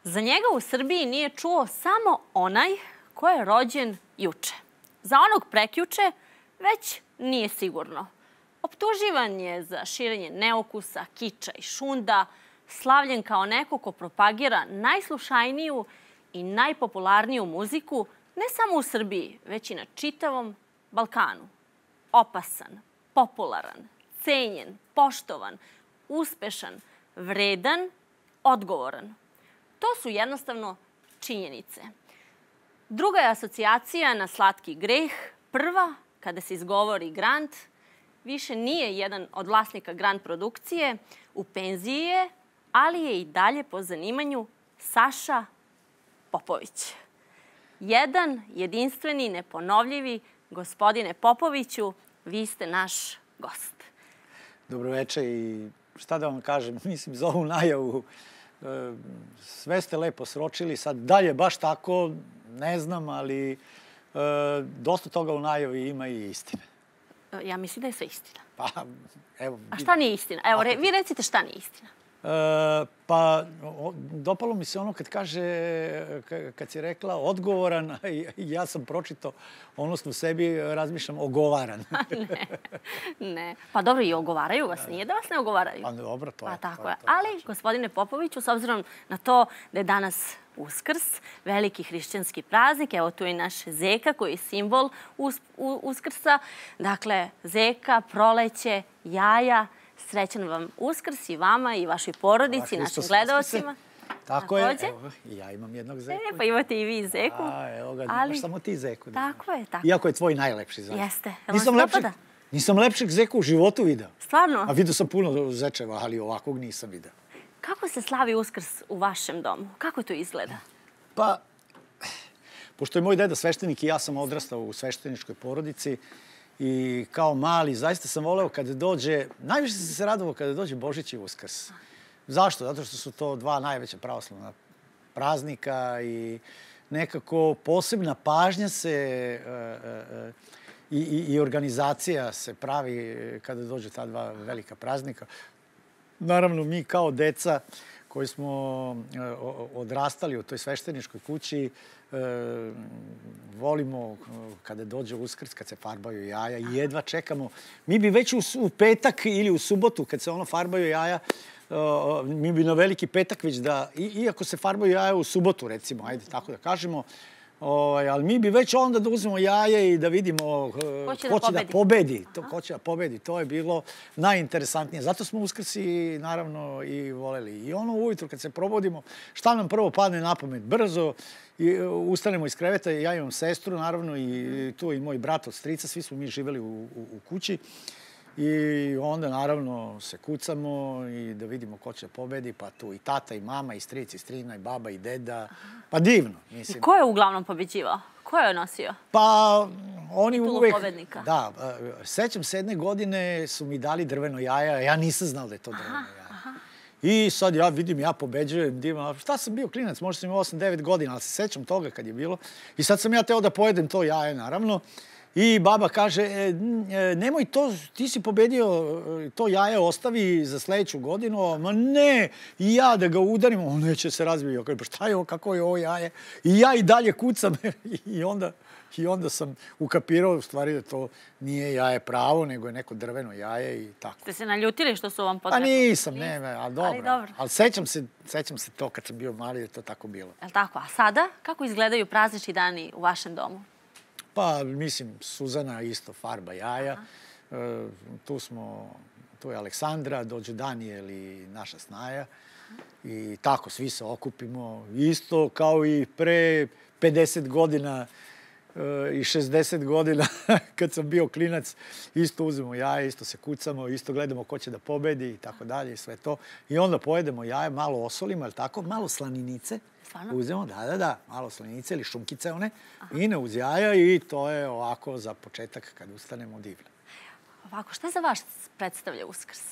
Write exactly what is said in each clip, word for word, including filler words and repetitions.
Za njega u Srbiji nije čuo samo onaj ko je rođen juče. Za onog prekjuče već nije sigurno. Optuživan je za širenje neokusa, kiča i šunda, slavljen kao neko ko propagira najslušajniju i najpopularniju muziku ne samo u Srbiji, već i na čitavom Balkanu. Opasan, popularan, cenjen, poštovan, uspešan, vredan, odgovoran. To su jednostavno činjenice. Druga je asocijacija na slatki greh. Prva, kada se izgovori Grand, više nije jedan od vlasnika Grand produkcije, u penziji je, ali je i dalje po zanimanju Saša Popović. Jedan jedinstveni, neponovljivi, gospodine Popoviću, vi ste naš gost. Dobroveče i šta da vam kažem, mislim za ovu najavu sve ste lepo sročili, sad dalje baš tako, ne znam, ali dosta toga u najavi ima i istine. Ja mislim da je sve istina. Pa, evo... A šta nije istina? Evo, vi recite šta nije istina. Pa, dopalo mi se ono kad kaže, kad si rekla odgovoran, ja sam pročitao, odnosno u sebi razmišljam ogovaran. Ne, ne. Pa dobro, i ogovaraju vas, nije da vas ne ogovaraju. Pa dobro, to je. Pa tako je. Ali, gospodine Popoviću, s obzirom na to da je danas Uskrs, veliki hrišćanski praznik, evo tu je i naš Zeka koji je simbol Uskrsa. Dakle, Zeka, proleće, jaja, srećan vam Uskrs i vama i vašoj porodici, našim gledalcima. Tako je. Evo, i ja imam jednog Zeku. E, pa imate i vi Zeku. A, evo ga, imaš samo ti Zeku. Tako je, tako. Iako je tvoj najlepši zaista. Jeste. Nisam lepšeg, nisam lepšeg Zeku u životu video. Stvarno? A vidio sam puno zečeva, ali ovakvog nisam video. Kako se slavi Uskrs u vašem domu? Kako to izgleda? Pa, pošto je moj deda sveštenik i ja sam odrastao u svešteničkoj porodici, i kao mali, zaista sam voleo kada dođe, najviše sam se radovao kada dođe Božić i Uskrs. Zašto? Zato što su to dva najveća pravoslavna praznika i nekako posebna pažnja se i organizacija se pravi kada dođe ta dva velika praznika. Naravno, mi kao deca koji smo odrastali u toj svešteničkoj kući, volimo kada dođe Uskrs, kad se farbaju jaja i jedva čekamo. Mi bi već u petak ili u subotu, kad se ono farbaju jaja, mi bi na veliki petak već da, iako se farbaju jaja u subotu, recimo, ajde tako da kažemo, ali mi bi već onda da uzmemo jaje i da vidimo ko će da pobedi. Ko će da pobedi. To je bilo najinteresantnije. Zato smo Uskrs i naravno i voleli. I ono ujutru kad se probudimo, šta nam prvo padne na pamet? Brzo ustanemo iz kreveta. Ja imam sestru, naravno, i tu i moj brat od strica. Svi smo mi živeli u kući. I onda, naravno, se kucamo i da vidimo ko će pobedi. Pa tu i tata, i mama, i stric, i strina, i baba, i deda. Pa divno, mislim. I ko je uglavnom pobeđivao? Ko je nosio? Pa, oni uvek... pobednika. Da, sećam se jedne godine su mi dali drveno jaja. Ja nisam znao da je to drveno jaja. I sad ja vidim, ja pobeđujem, divno. Šta sam bio klinac? Možda sam imao osam devet godina, ali se sećam toga kad je bilo. I sad sam ja teo da pojedem to jaje, naravno. I baba kaže, nemoj to, ti si pobedio, to jaje ostavi za sledeću godinu. Ma ne, i ja da ga udarim, on neće se razbiti. Pa šta je ovo, kako je ovo jaje? I ja i dalje kucam. I onda sam ukapirao u stvari da to nije jaje pravo, nego je neko drveno jaje i tako. Ste se naljutili što su vam potrebno? Pa nisam, ne, ali dobro. Ali sećam se to kad sam bio mali da je to tako bilo. Je li tako? A sada, kako izgledaju praznični dani u vašem domu? Pa, mislim, Suzana isto farba jaja. Tu smo, tu je Aleksandra, dođe Danijel i naša snaja. I tako, svi se okupimo. Isto kao i pre pedeset godina i šezdeset godina, kad sam bio klinac, isto uzmemo jaje, isto se kucamo, isto gledamo ko će da pobedi i tako dalje i sve to. I onda pojedemo jaje, malo osolimo, ali tako, malo slaninice. Uzemo, da, da, da, malo slaninice ili šunkice one, i ne uz jaja i to je ovako za početak kad ustanemo divno. Ovako, šta za vas predstavlja Uskrs?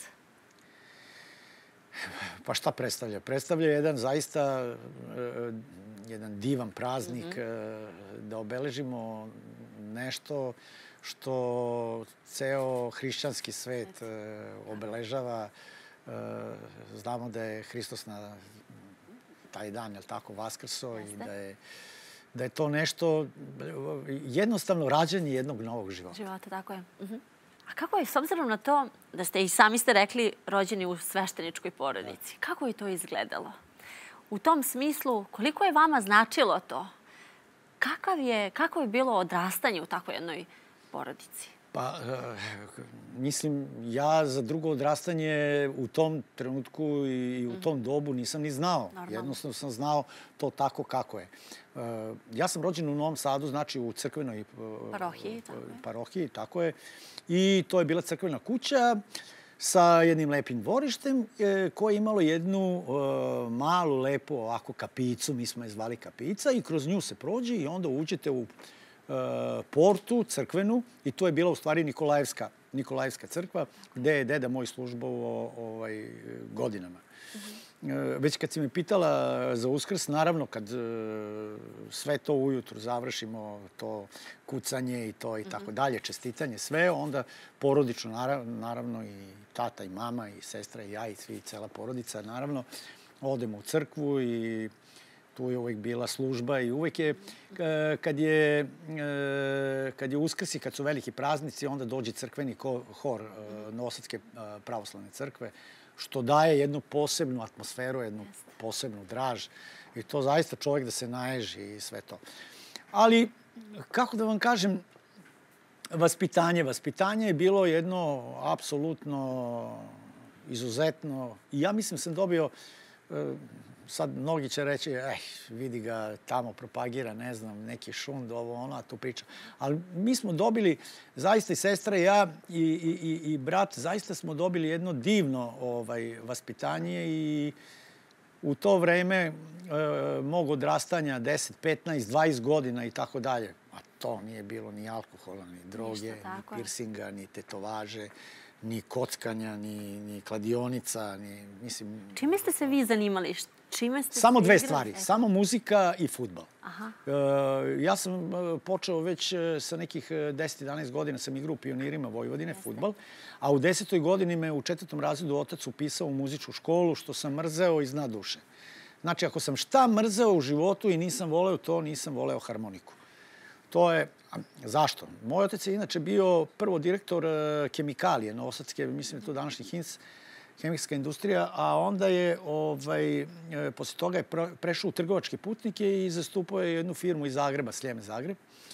Pa šta predstavlja? Predstavlja jedan zaista jedan divan praznik da obeležimo nešto što ceo hrišćanski svet obeležava. Znamo da je Hristos na taj dan, je li tako, Vaskrso, i da je, da je to nešto, jednostavno rađanje jednog novog života. Života, tako je. Uh -huh. A kako je, s obzirom na to da ste i sami ste rekli rođeni u svešteničkoj porodici, kako je to izgledalo? U tom smislu, koliko je vama značilo to? Kakav je, kako je bilo odrastanje u takvoj jednoj porodici? Pa, mislim, ja za drugo odrastanje u tom trenutku i u tom dobu nisam ni znao. Jednostavno sam znao to tako kako je. Ja sam rođen u Novom Sadu, znači u crkvenoj parohiji, tako je. I to je bila crkvena kuća sa jednim lepim dvorištem koje je imalo jednu malu, lepu ovako kapicu, mi smo je zvali kapica, i kroz nju se prođe i onda uđete u portu crkvenu, i to je bila u stvari Nikolajevska, Nikolajevska crkva, gde je deda moj službovao ovaj, godinama. Već kad si me pitala za Uskrs, naravno kad sve to ujutru završimo, to kucanje i to i tako dalje, čestitanje, sve, onda porodično, naravno i tata i mama i sestra i ja i svi, cela porodica, naravno, odemo u crkvu i tu je uvijek bila služba i uvijek je, kad je, kad je Uskrs i kad su veliki praznici, onda dođe crkveni hor Novosadske pravoslavne crkve, što daje jednu posebnu atmosferu, jednu posebnu draž. I to zaista čovjek da se naježi i sve to. Ali, kako da vam kažem, vaspitanje. Vaspitanje je bilo jedno apsolutno izuzetno. I ja mislim sam dobio, sad mnogi će reći, eh, vidi ga tamo propagira, ne znam, neki šund, ovo, ono, a tu priča. Ali mi smo dobili, zaista i sestra i ja i, i, i brat, zaista smo dobili jedno divno ovaj, vaspitanje i u to vreme e, mog odrastanja, deset, petnaest, dvadeset godina i tako dalje, a to nije bilo ni alkohola, ni droge, ni pirsinga, ni tetovaže, ni kockanja, ni, ni kladionica, ni, mislim... Čime ste se vi zanimali? Čime ste Samo dve stvari. Samo muzika i fudbal. Aha. E, ja sam počeo već sa nekih deset jedanaest godina, sam igrao u Pionirima Vojvodine, fudbal, a u desetoj godini me u četvrtom razredu otac upisao u muzičku školu, što sam mrzeo iz dna duše. Znači, ako sam šta mrzeo u životu i nisam voleo to, nisam voleo harmoniku. To je... Zašto? Moj otac je inače bio prvo direktor Kemikalije Novosadske, mislim da je to današnji Hins, hemijska industrija, a onda je, ovaj, posle toga je prešao u trgovačke putnike i zastupao je jednu firmu iz Zagreba, Sljeme Zagreb.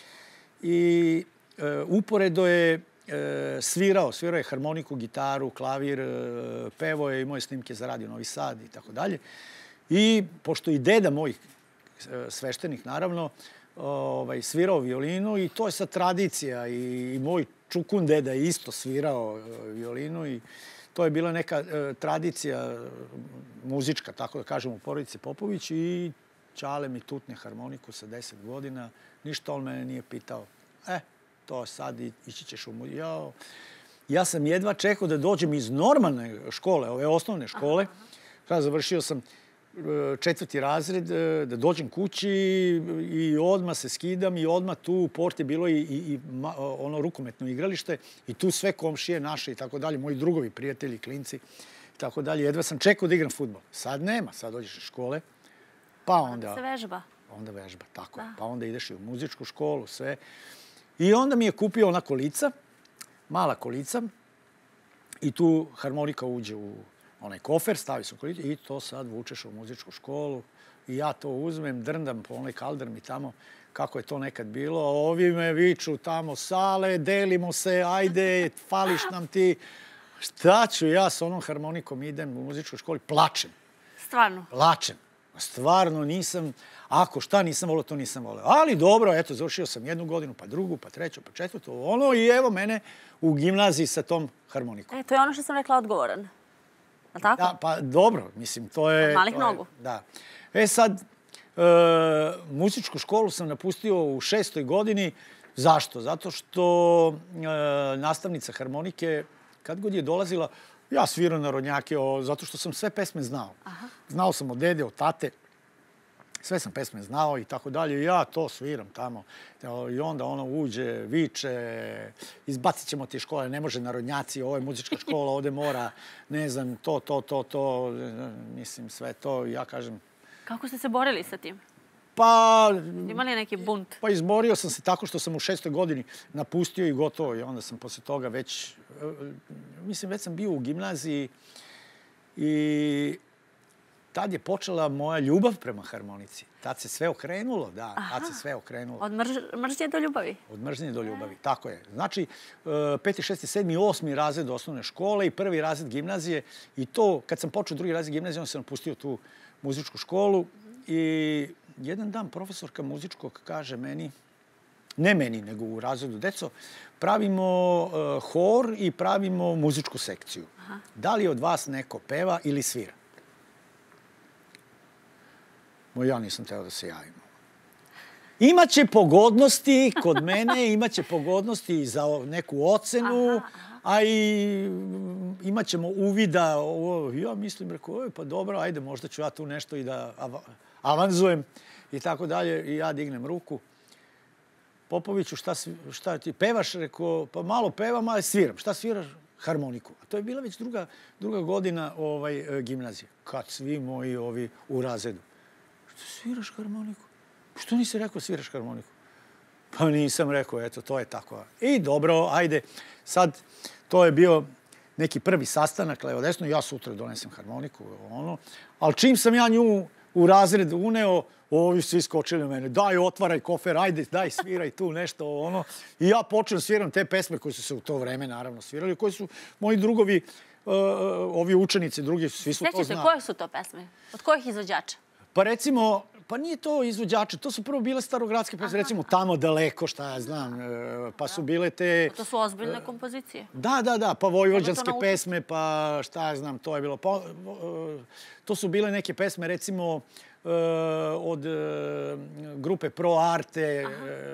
I e, uporedo je e, svirao, svirao je harmoniku, gitaru, klavir, e, pevo je, imao je snimke za Radio Novi Sad i tako dalje. I pošto i deda moj, e, sveštenik naravno, ovaj, svirao violinu i to je sad tradicija i, i moj čukun deda je isto svirao e, violinu i to je bila neka e, tradicija muzička, tako da kažem, u porodici Popović i Čale mi tutne harmoniku sa deset godina. Ništa on mene nije pitao. E, to sad ići ćeš u muziku. Ja, ja sam jedva čekao da dođem iz normalne škole, ove osnovne škole. Sada završio sam četvrti razred, da dođem kući i odmah se skidam i odmah tu u port je bilo i, i, i ono rukometno igralište i tu sve komšije naše i tako dalje, moji drugovi, prijatelji, klinci i tako dalje. Jedva sam čekao da igram fudbal. Sad nema, sad dođeš iz škole, pa onda... Onda se vežba. Onda vežba, tako. Da. Pa onda ideš i u muzičku školu, sve. I onda mi je kupio ona kolica, mala kolica i tu harmonika uđe u onaj kofer, stavi se u kolicu i to sad vučeš u muzičku školu i ja to uzmem, drndam po onaj kalder mi tamo, kako je to nekad bilo. Ovi me viču tamo, Sale, delimo se, ajde, fališ nam ti. Šta ću ja s onom harmonikom, idem u muzičku školu, plačem. Stvarno? Plačem. Stvarno nisam, ako šta nisam volio, to nisam volio. Ali dobro, eto, završio sam jednu godinu, pa drugu, pa treću, pa četvrtu, ono i evo mene u gimnaziji sa tom harmonikom. E, to je ono što sam rekla odgovoran. A tako? Da, pa dobro, mislim, to je... Od malih nogu. Da. E sad, e, muzičku školu sam napustio u šestoj godini. Zašto? Zato što e, nastavnica harmonike, kad god je dolazila, ja svirao narodnjake, o, zato što sam sve pesme znao. Aha. Znao sam od dede, od tate, sve sam pesme znao i tako dalje. Ja to sviram tamo. I onda ono uđe, viče, izbacit ćemo ti škole, ne može narodnjaci, ovo je muzička škola, ovde mora, ne znam, to, to, to, to, mislim, sve to. Ja kažem, Kako ste se borili sa tim? Pa... Imali neki bunt? Pa izborio sam se tako što sam u šestoj godini napustio i gotovo. I onda sam posle toga već... Mislim, već sam bio u gimnaziji i tad je počela moja ljubav prema harmonici. Tad se sve okrenulo, da, tad se sve okrenulo. Od mržnje do ljubavi? Od mržnje do ljubavi, tako je. Znači, peti, šesti, sedmi, osmi razred osnovne škole i prvi razred gimnazije. I to, kad sam počeo drugi razred gimnazije, onda sam napustio tu muzičku školu. I jedan dan profesorka muzičkog kaže meni, ne meni, nego u razredu deco, pravimo hor i pravimo muzičku sekciju. Da li od vas neko peva ili svira? Ja nisam teo da se javim. Imaće pogodnosti kod mene, imaće pogodnosti za neku ocenu, a i imat ćemo uvida. Ja mislim, rekao, pa dobro, ajde, možda ću ja tu nešto i da avanzujem i tako dalje. I ja dignem ruku. Popoviću, šta ti pevaš? Rekao, pa malo pevam, ali sviram. Šta sviraš? Harmoniku. A to je bila već druga godina gimnazije. Kad svi moji ovi u razredu. Sviraš harmoniku? Što nisi rekao sviraš harmoniku? Pa nisam rekao, eto, to je tako. I dobro, ajde, sad, to je bio neki prvi sastanak, levo desno, ja sutra donesem harmoniku, ono, ali čim sam ja nju u razred uneo, ovi svi skočili u mene, daj, otvaraj kofer, ajde, daj, sviraj tu nešto, ono, i ja počnem sviram te pesme koje su se u to vreme, naravno, svirali, koji su moji drugovi, ovi učenici, drugi, svi su to znali. Sjećate, koje su to pesme? Od kojih izvođača? Pa recimo, pa nije to izvođače, to su prvo bile starogradske pesme, recimo Tamo daleko, šta ja znam, pa su bile te... To su ozbiljne kompozicije. Da, da, da, pa vojvođanske pesme, pa šta ja znam, to je bilo. To su bile neke pesme, recimo, od grupe Pro Arte,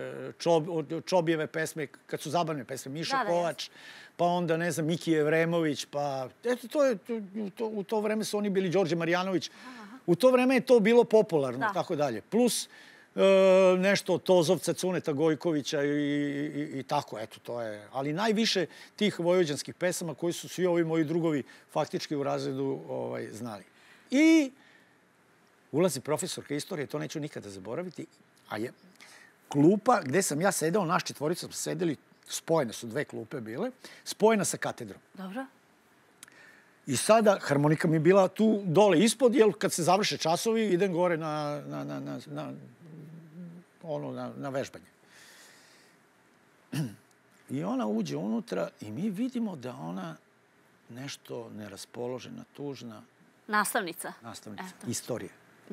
od Čobijeve pesme, kad su zabavne pesme, Miša Kovač, pa onda, ne znam, Miki Evremović, pa... Eto, to je, u to vreme su oni bili Đorđe Marjanović. U to vreme je to bilo popularno, tako dalje. Plus nešto od Tozovca, Cuneta Gojkovića i tako, eto, to je. Ali najviše tih vojvođanskih pesama koji su svi ovi moji drugovi faktički u razredu znali. I ulazi profesorka istorije, to neću nikada zaboraviti, a je klupa gde sam ja sedeo, naš četvorica smo sedeli, spojene su dve klupe bile, spojena sa katedrom. Dobro. I sada harmonika mi je bila tu dole ispod, jer kad se završe časovi, idem gore na vežbanje. I ona uđe unutra i mi vidimo da ona nešto neraspoložena, tužna. Nastavnica. Nastavnica. Istorije.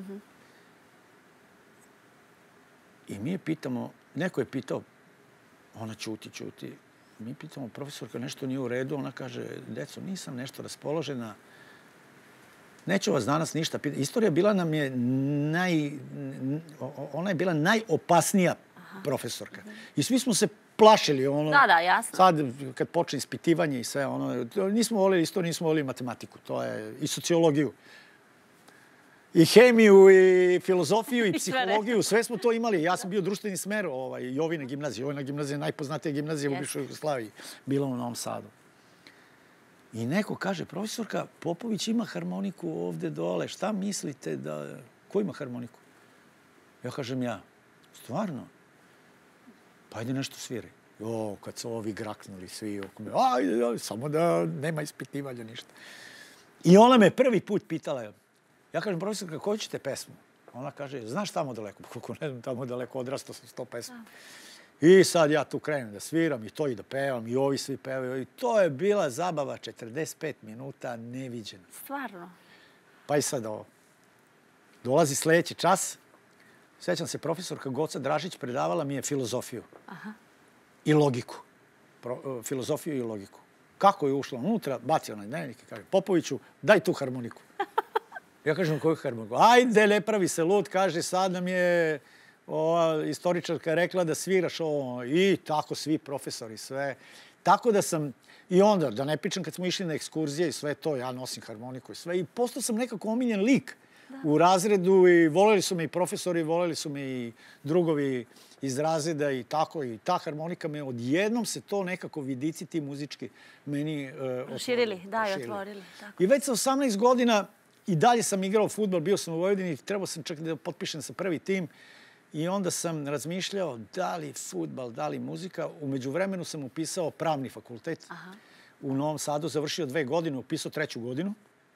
I mi je pitamo, neko je pitao, ona ćuti, ćuti. Mi pitamo profesorka, nešto nije u redu. Ona kaže, deco, nisam nešto raspoložena. Neću vas danas ništa pitati. Istorija bila nam je naj... Ona je bila najopasnija profesorka. I svi smo se plašili. Da, da, jasno. Sad, kad počne ispitivanje i sve, nismo volili istoriju, nismo volili matematiku. To je i sociologiju. I hemiju, i filozofiju, i psihologiju, sve smo to imali. Ja sam bio društveni smer Jovine gimnazije. Jovina gimnazija je najpoznatija gimnazija u bivšoj Jugoslaviji. Bila u Novom Sadu. I neko kaže, profesorka, Popović ima harmoniku ovde dole. Šta mislite da... Ko ima harmoniku? Ja kažem ja. Stvarno? Pa ajde nešto sviraj. Jo, kad su ovi graknuli svi oko me. Ajde, samo da nema ispitivanja ništa. I ona me prvi put pitala, ja kažem, profesorka, koju ćete pesmu? Ona kaže, znaš Tamo daleko? Kako ne znam, Tamo daleko, odrastao sam s to pesma. I sad ja tu krenem da sviram i to i da pevam i ovi svi pevaju. I to je bila zabava četrdeset pet minuta neviđena. Stvarno? Pa i sad ovo. Dolazi sledeći čas. Sećam se, profesorka Goca Dražić predavala mi je filozofiju. I logiku. Filozofiju i logiku. Kako je ušla unutra, bacio na dnevnik i kaže, Popoviću, daj tu harmoniku. Ja kažem, koju harmoniku? Ajde, ne pravi se lud, kaže, sad nam je istoričarka rekla da sviraš ovo. I tako svi profesori, sve. Tako da sam, i onda, da ne pričam kad smo išli na ekskurzije i sve to, ja nosim harmoniku i sve. I postao sam nekako omiljen lik u razredu i voleli su me i profesori, voleli su me i drugovi iz razreda i tako. I ta harmonika me, odjednom se to nekako vidici ti muzički meni... Proširili, da, i otvorili. I već sa osamnaest godina i dalje sam igrao fudbal, bio sam u Vojvodini, trebao sam čak da potpišem sa prvi tim i onda sam razmišljao da li fudbal, da li muzika. Umeđu vremenu sam upisao pravni fakultet. Aha. U Novom Sadu, završio dve godine, upisao treću godinu.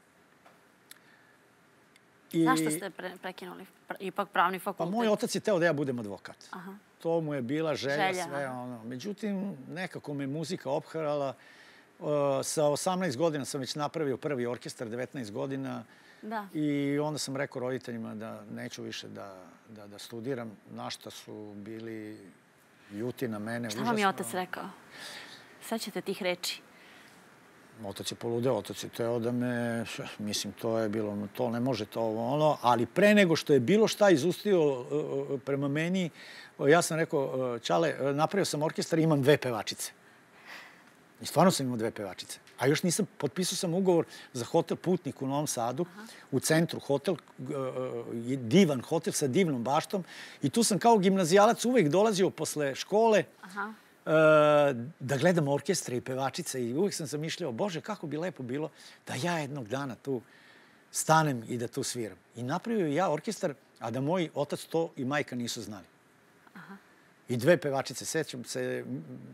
I... Zašto ste pre, prekinuli ipak pravni fakultet? Pa moj otac je teo da ja budem advokat. Aha. To mu je bila želja, želja sve ono. Međutim, nekako me muzika opharala. Uh, sa osamnaest godina sam već napravio prvi orkestar, devetnaest godina. Da. I onda sam rekao roditeljima da neću više da, da, da studiram. Na šta su bili ljuti na mene. Šta vam je otac rekao? Sećate tih reči? Otac je poludeo, otac je teo da me, mislim, to je bilo, to ne može, to ono, ali pre nego što je bilo šta izustio prema meni, ja sam rekao, Čale, napravio sam orkestar i imam dve pevačice. I stvarno sam imao dve pevačice. A još nisam, potpisao sam ugovor za hotel Putnik u Novom Sadu, aha, u centru hotel, divan hotel sa divnom baštom. I tu sam kao gimnazijalac uvek dolazio posle škole, aha, da gledam orkestre i pevačice i uvijek sam zamišljao, Bože, kako bi lepo bilo da ja jednog dana tu stanem i da tu sviram. I napravio ja orkestar, a da moj otac to i majka nisu znali. Aha. I dve pevačice, sećam se,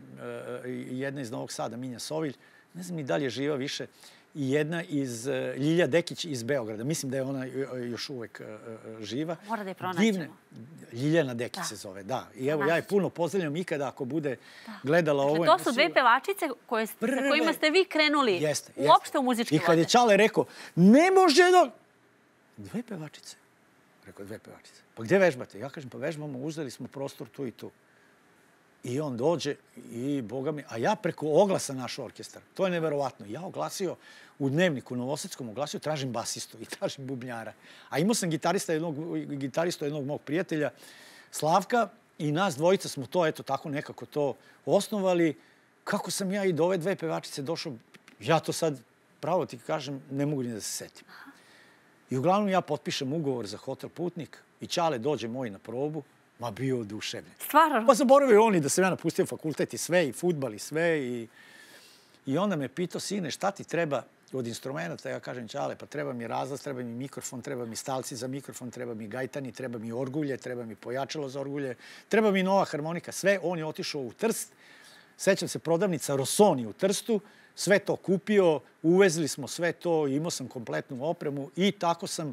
jedna iz Novog Sada, Minja Sovilj, ne znam ni da li je živa više, i jedna iz Ljilja Dekić iz Beograda. Mislim da je ona još uvek živa. Mora da je pronaćemo. Ljiljana Dekić se zove, da. I evo, ja je puno pozdravljam ikada ako bude gledala ovo. Dakle, to su dve pevačice sa kojima ste vi krenuli uopšte u muzičke vode. I kad je Čale rekao, ne može da... Dve pevačice. Rekao, dve pevačice. Pa gde vežbate? Ja kažem, pa vežbamo, uzeli smo prostor tu i tu. I on dođe i, boga mi, a ja preko oglasa naš orkestar. To je neverovatno. Ja oglasio u Dnevniku Novosadskom, oglasio, tražim basistu i tražim bubnjara. A imao sam gitarista jednog, gitaristu jednog mog prijatelja, Slavka, i nas dvojica smo to, eto, tako nekako to osnovali. Kako sam ja i do ove dve pevačice došao, ja to sad, pravo ti kažem, ne mogu ni da se setim. I uglavnom ja potpišem ugovor za hotel Putnik i Čale dođe moj na probu. Ma bio oduševljen. Stvarno? Pa zaboravio oni da sam ja napustio fakultet i sve, i fudbal i sve. I, i onda me pitao, sine, šta ti treba od instrumenta? Ja kažem, Čale, pa treba mi razlaz, treba mi mikrofon, treba mi stalci za mikrofon, treba mi gajtani, treba mi orgulje, treba mi pojačalo za orgulje, treba mi nova harmonika, sve. On je otišao u Trst. Sećam se, prodavnica Rosoni u Trstu. Sve to kupio, uvezli smo sve to, imao sam kompletnu opremu i tako sam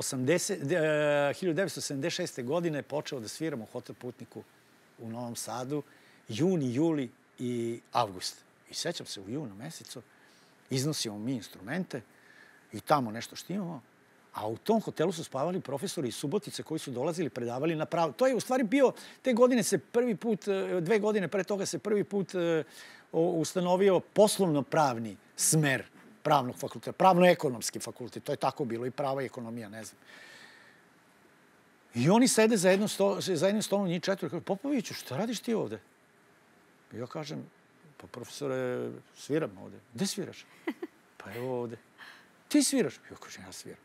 hiljadu devetsto sedamdeset šeste. godine počeo da sviram u hotel Putniku u Novom Sadu, juni, juli i avgust. I sećam se, u junu mesecu iznosimo mi instrumente i tamo nešto štimamo, a u tom hotelu su spavali profesori iz Subotice koji su dolazili, predavali na pravo. To je u stvari bio, te godine se prvi put, dve godine pre toga se prvi put ustanovio poslovno-pravni smer pravnog fakulteta, pravno-ekonomski fakultet. To je tako bilo, i prava i ekonomija, ne znam. I oni sede za jednim stolom, njih četvr, kaže, Popoviću, šta radiš ti ovde? I ja kažem, pa profesore, sviram ovde. Gde sviraš? Pa evo ovde. Ti sviraš? Ja kažem, ja sviram.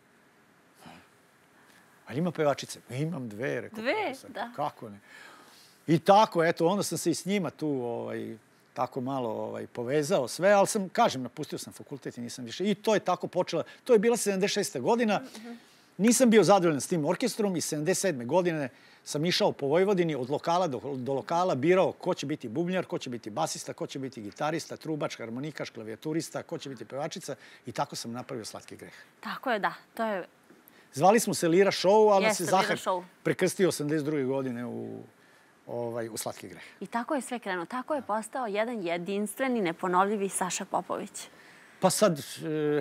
Ali ima pevačice? Imam dve, rekao profesor. Dve, da. Kako ne? I tako, eto, onda sam se i s njima tu, ovaj, tako malo ovaj, povezao sve, ali sam, kažem, napustio sam fakultet i nisam više. I to je tako počela. To je bila sedamdeset šesta. godina. Nisam bio zadovoljan s tim orkestrom i sedamdeset sedme. godine sam išao po Vojvodini od lokala do, do lokala, birao ko će biti bubnjar, ko će biti basista, ko će biti gitarista, trubač, harmonikaš, klavijaturista, ko će biti pevačica i tako sam napravio Slatki greh. Tako je, da. To je... Zvali smo se Lira Show, ali se Zahar prekrstio osamdeset druge. godine u, ovaj, u Slatki greh. I tako je sve krenuo. Tako je postao jedan jedinstveni, neponovljivi Saša Popović. Pa sad, e,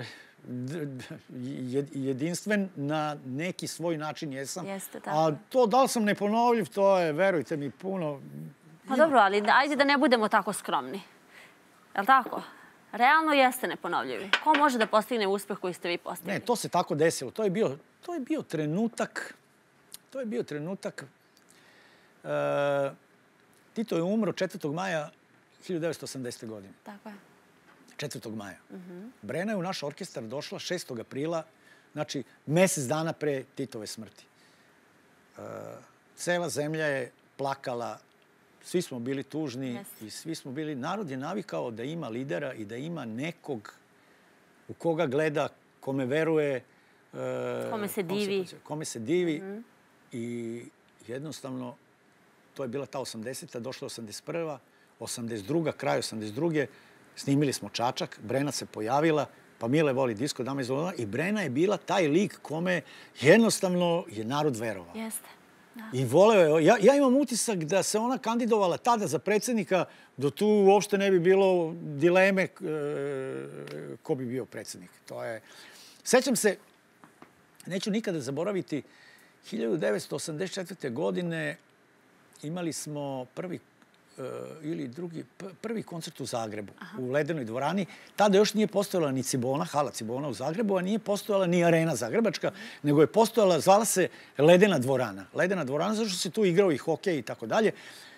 jedinstven na neki svoj način jesam. Jeste, tako. A to da li sam neponovljiv, to je, verujte mi, puno... Pa dobro, ali ajde da ne budemo tako skromni. Je li tako? Realno jeste neponovljivi. Ko može da postigne uspeh koji ste vi postigli? Ne, to se tako desilo. To je bio, to je bio trenutak... To je bio trenutak... Uh, Tito je umro četvrtog maja hiljadu devetsto osamdesete. godine. Tako je. četvrtog maja. Uh-huh. Brena je u naš orkestar došla šestog aprila, znači mesec dana pre Titove smrti. Uh, cela zemlja je plakala, svi smo bili tužni yes. i svi smo bili... Narod je navikao da ima lidera i da ima nekog u koga gleda, kome veruje, Kome se divi. Kome se divi. I jednostavno, to je bila ta osamdeseta, došla osamdeset prva, osamdeset druga, kraj osamdeset druge. Snimili smo Čačak, Brena se pojavila, pa Mile voli disko, dama iz Londona. I Brena je bila taj lik kome jednostavno je narod verovao. Jeste. I voleo je. Ja, ja imam utisak da se ona kandidovala tada za predsjednika, da tu uopšte ne bi bilo dileme e, ko bi bio predsjednik. To je... Sećam se, neću nikada zaboraviti, hiljadu devetsto osamdeset četvrte. godine imali smo prvi ili drugi, prvi koncert u Zagrebu, Aha. u Ledenoj dvorani. Tada još nije postojala ni Cibona, hala Cibona u Zagrebu, a nije postojala ni Arena Zagrebačka, nego je postojala, zvala se Ledena dvorana. Ledena dvorana, zato što se tu igrao i hokej i tako dalje.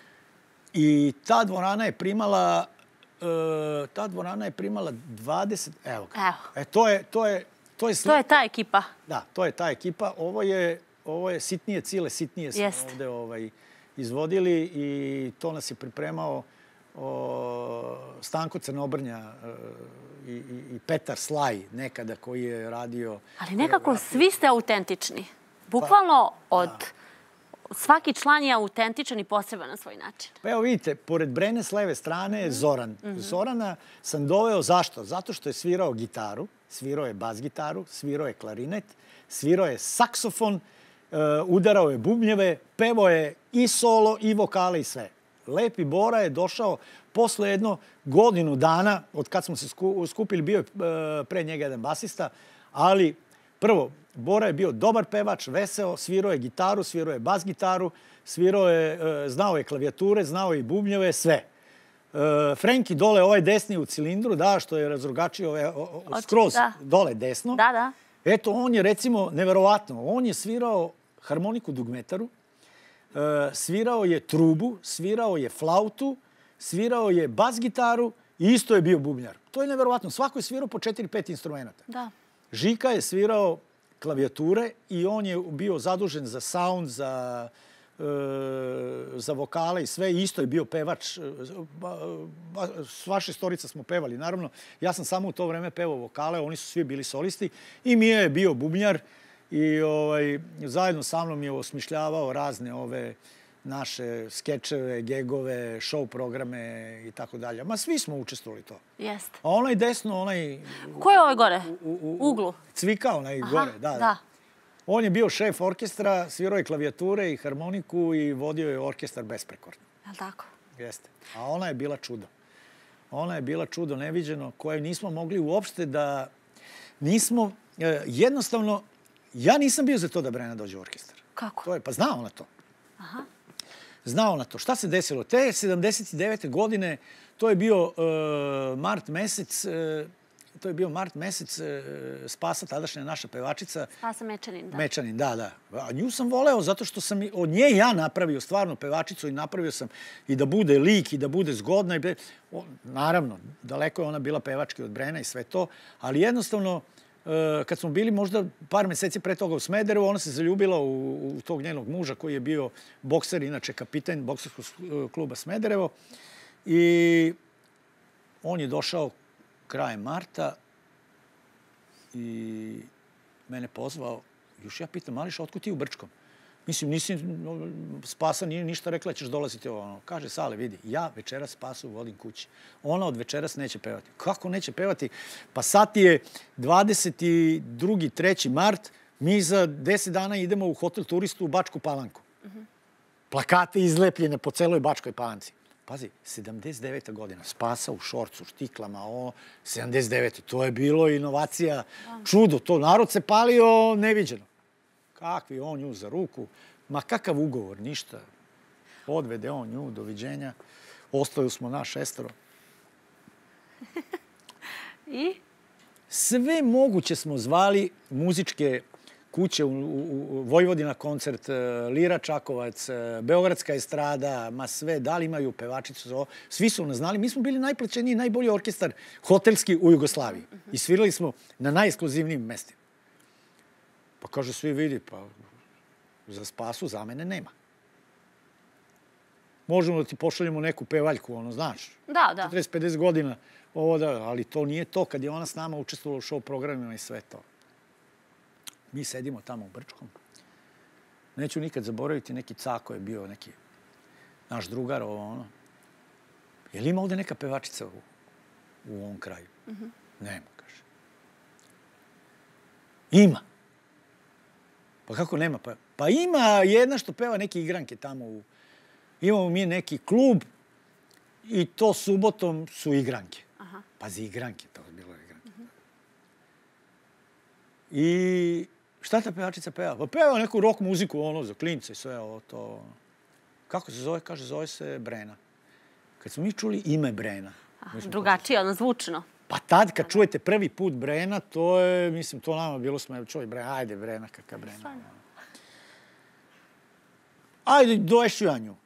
I ta dvorana je primala, uh, ta dvorana je primala dvadeset, evo ga. Evo. E, to je, to je, to je, to je ta ekipa. Da, to je ta ekipa. Ovo je, ovo je sitnije cile, sitnije smo Jest. ovde ovaj, izvodili i to nas je pripremao o, Stanko Crnobrnja i, i, i Petar Slaj nekada koji je radio... Ali nekako svi ste autentični. Bukvalno pa, od... Da. Svaki član je autentičan i poseban na svoj način. Pa evo vidite, pored Brene s leve strane je Zoran. Mm-hmm. Zorana sam doveo zašto? Zato što je svirao gitaru, svirao je bas gitaru, svirao je klarinet, svirao je saksofon, Uh, udarao je bubnjeve, pevao je i solo, i vokale, i sve. Lepi Bora je došao posle jedno godinu dana, od kad smo se skupili, bio je uh, pre njega jedan basista, ali prvo, Bora je bio dobar pevač, veseo, svirao je gitaru, svirao je bas gitaru, svirao je, uh, znao je klavijature, znao je i bubnjeve, sve. Uh, Frenki dole, ovaj desni u cilindru, da, što je razrugačio ove, o, o, skroz da. dole desno. Da, da. Eto, on je, recimo, neverovatno, on je svirao harmoniku dugmetaru, uh, svirao je trubu, svirao je flautu, svirao je bas gitaru i isto je bio bubnjar. To je neverovatno. Svako je svirao po četiri pet instrumenta. Da. Žika je svirao klavijature i on je bio zadužen za sound, za, uh, za vokale i sve. I isto je bio pevač. S vaše storica smo pevali. Naravno, ja sam samo u to vreme pevao vokale, oni su svi bili solisti. I Mija je bio bubnjar. I ovaj, zajedno sa mnom je osmišljavao razne ove naše skečeve, gegove, show programe i tako dalje. Ma svi smo učestvovali to. Jeste. A onaj desno, onaj... Ko je ovaj gore? U, u, u uglu? Cvika, onaj Aha, gore, da, da. da. On je bio šef orkestra, svirao je klavijature i harmoniku i vodio je orkestar besprekorno. Je li tako? Jeste. A ona je bila čudo. Ona je bila čudo neviđeno koje nismo mogli uopšte da... Nismo... Jednostavno... Ja nisam bio za to da Brena dođe u orkestar. Kako? To je, pa znao na to. Aha. Znao na to. Šta se desilo? Te sedamdeset devete. godine, to je bio uh, mart mesec, uh, to je bio mart mesec uh, Spasa, tadašnja naša pevačica. Spasa Mečanin, da. Mečanin, da, da. A nju sam voleo zato što sam od nje ja napravio stvarno pevačicu i napravio sam i da bude lik i da bude zgodna. I o, naravno, daleko je ona bila pevački od Brena i sve to, ali jednostavno kad smo bili možda par meseci pre toga u Smederevu, ona se zaljubila u, u tog njenog muža koji je bio bokser, inače kapiten bokserskog kluba Smederevo. I on je došao krajem marta i mene pozvao. Još ja pitam, Ališa, otkud ti u Brčkom? Mislim, nisi, Spasa nije ništa rekla, ćeš dolaziti ovo. Kaže, Sale, vidi, ja večeras Spasu vodim kući. Ona od večeras neće pevati. Kako neće pevati? Pa sad je dvadeset drugi treći mart, mi za deset dana idemo u hotel turistu u Bačku Palanku. Uh-huh. Plakate izlepljene po celoj Bačkoj Palanci. Pazi, sedamdeset deveta. godina, Spasa u šorcu, štiklama, o, sedamdeset devete. To je bilo inovacija, čudo. To narod se palio neviđeno. Kakvi on nju za ruku, ma kakav ugovor, ništa. Odvede on nju, doviđenja. Ostali smo naš šestoro. I? Sve moguće smo zvali muzičke kuće u, u, u Vojvodina koncert, Lira Čakovac, Beogradska estrada, ma sve, da li imaju pevačicu, svi su nas znali. Mi smo bili najplaćeniji, najbolji orkestar hotelski u Jugoslaviji. I svirali smo na najekskluzivnijim mestima. Pa kaže, svi vidi, pa za Spasu za mene nema. Možemo da ti pošaljemo neku pevaljku, ono, znaš. Da, da. četrdeset pedeset godina, ovo da, ali to nije to kad je ona s nama učestvovala u show programima i sve to. Mi sedimo tamo u Brčkom. Neću nikad zaboraviti, neki Cako je bio, neki naš drugar, ovo ono. Je li ima ovde neka pevačica u, u ovom kraju? Mm-hmm. Nema, kaže. Ima. Pa kako nema? Pa, pa ima jedna što peva neke igranke tamo. U, imamo mi neki klub i to subotom su igranke. Aha. Pazi, igranke, to je bilo igranke. Mm-hmm. I šta ta pevačica peva? Pa peva neku rock muziku, ono, za klince i sve ovo to. Kako se zove? Kaže, zove se Brena. Kad smo mi čuli ime Brena. Aha, drugačije, ono, zvučno. Pa tad, kad čujete prvi put Brena, to je, mislim, to nama bilo smo, čuj, Brena, ajde, Brena, kakav Brena. Ajde, dovešću ja nju.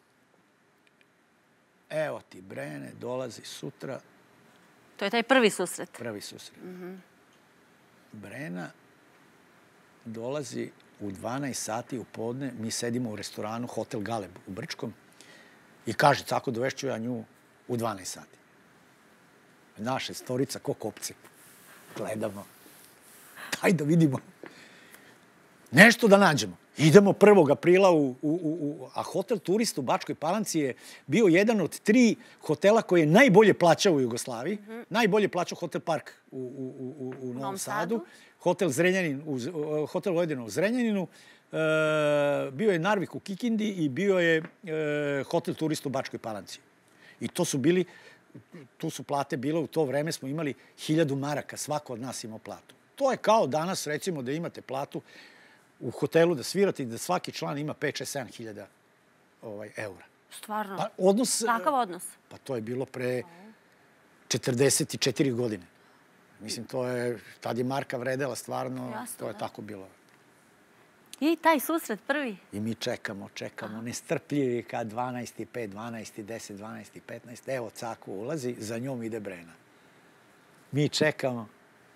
Evo ti Brene, dolazi sutra. To je taj prvi susret. Prvi susret. Mm-hmm. Brena dolazi u dvanaest sati u podne, mi sedimo u restoranu Hotel Galeb u Brčkom i kaže, tako dovešću ja nju u dvanaest sati. Naša storica ko kopci. Gledamo. Daj da vidimo. Nešto da nađemo. Idemo prvog aprila u, u, u, a hotel Turist u Bačkoj Palanci je bio jedan od tri hotela koji je najbolje plaćao u Jugoslaviji. Mm-hmm. Najbolje plaćao Hotel Park u, u, u, u Novom Sadu. Sadu. Hotel Zrenjanin, u, hotel Ledeno u Zrenjaninu. E, bio je Narvik u Kikindi i bio je e, Hotel Turist u Bačkoj Palanci. I to su bili, tu su plate bile, u to vreme smo imali hiljadu maraka, svako od nas imao platu. To je kao danas, recimo, da imate platu u hotelu da svirate i da svaki član ima pet, šest, sedam hiljada ovaj, eura. Stvarno? Pa, odnos, Kakav odnos? Pa to je bilo pre četrdeset četiri godine. Mislim, to je, tad je marka vredela stvarno, jasno, to je da. Tako bilo. I taj susret prvi? I mi čekamo, čekamo, aha, nestrpljivi kad dvanaest i pet, dvanaest i deset, dvanaest i petnaest, evo Cako ulazi, za njom ide Brena. Mi čekamo.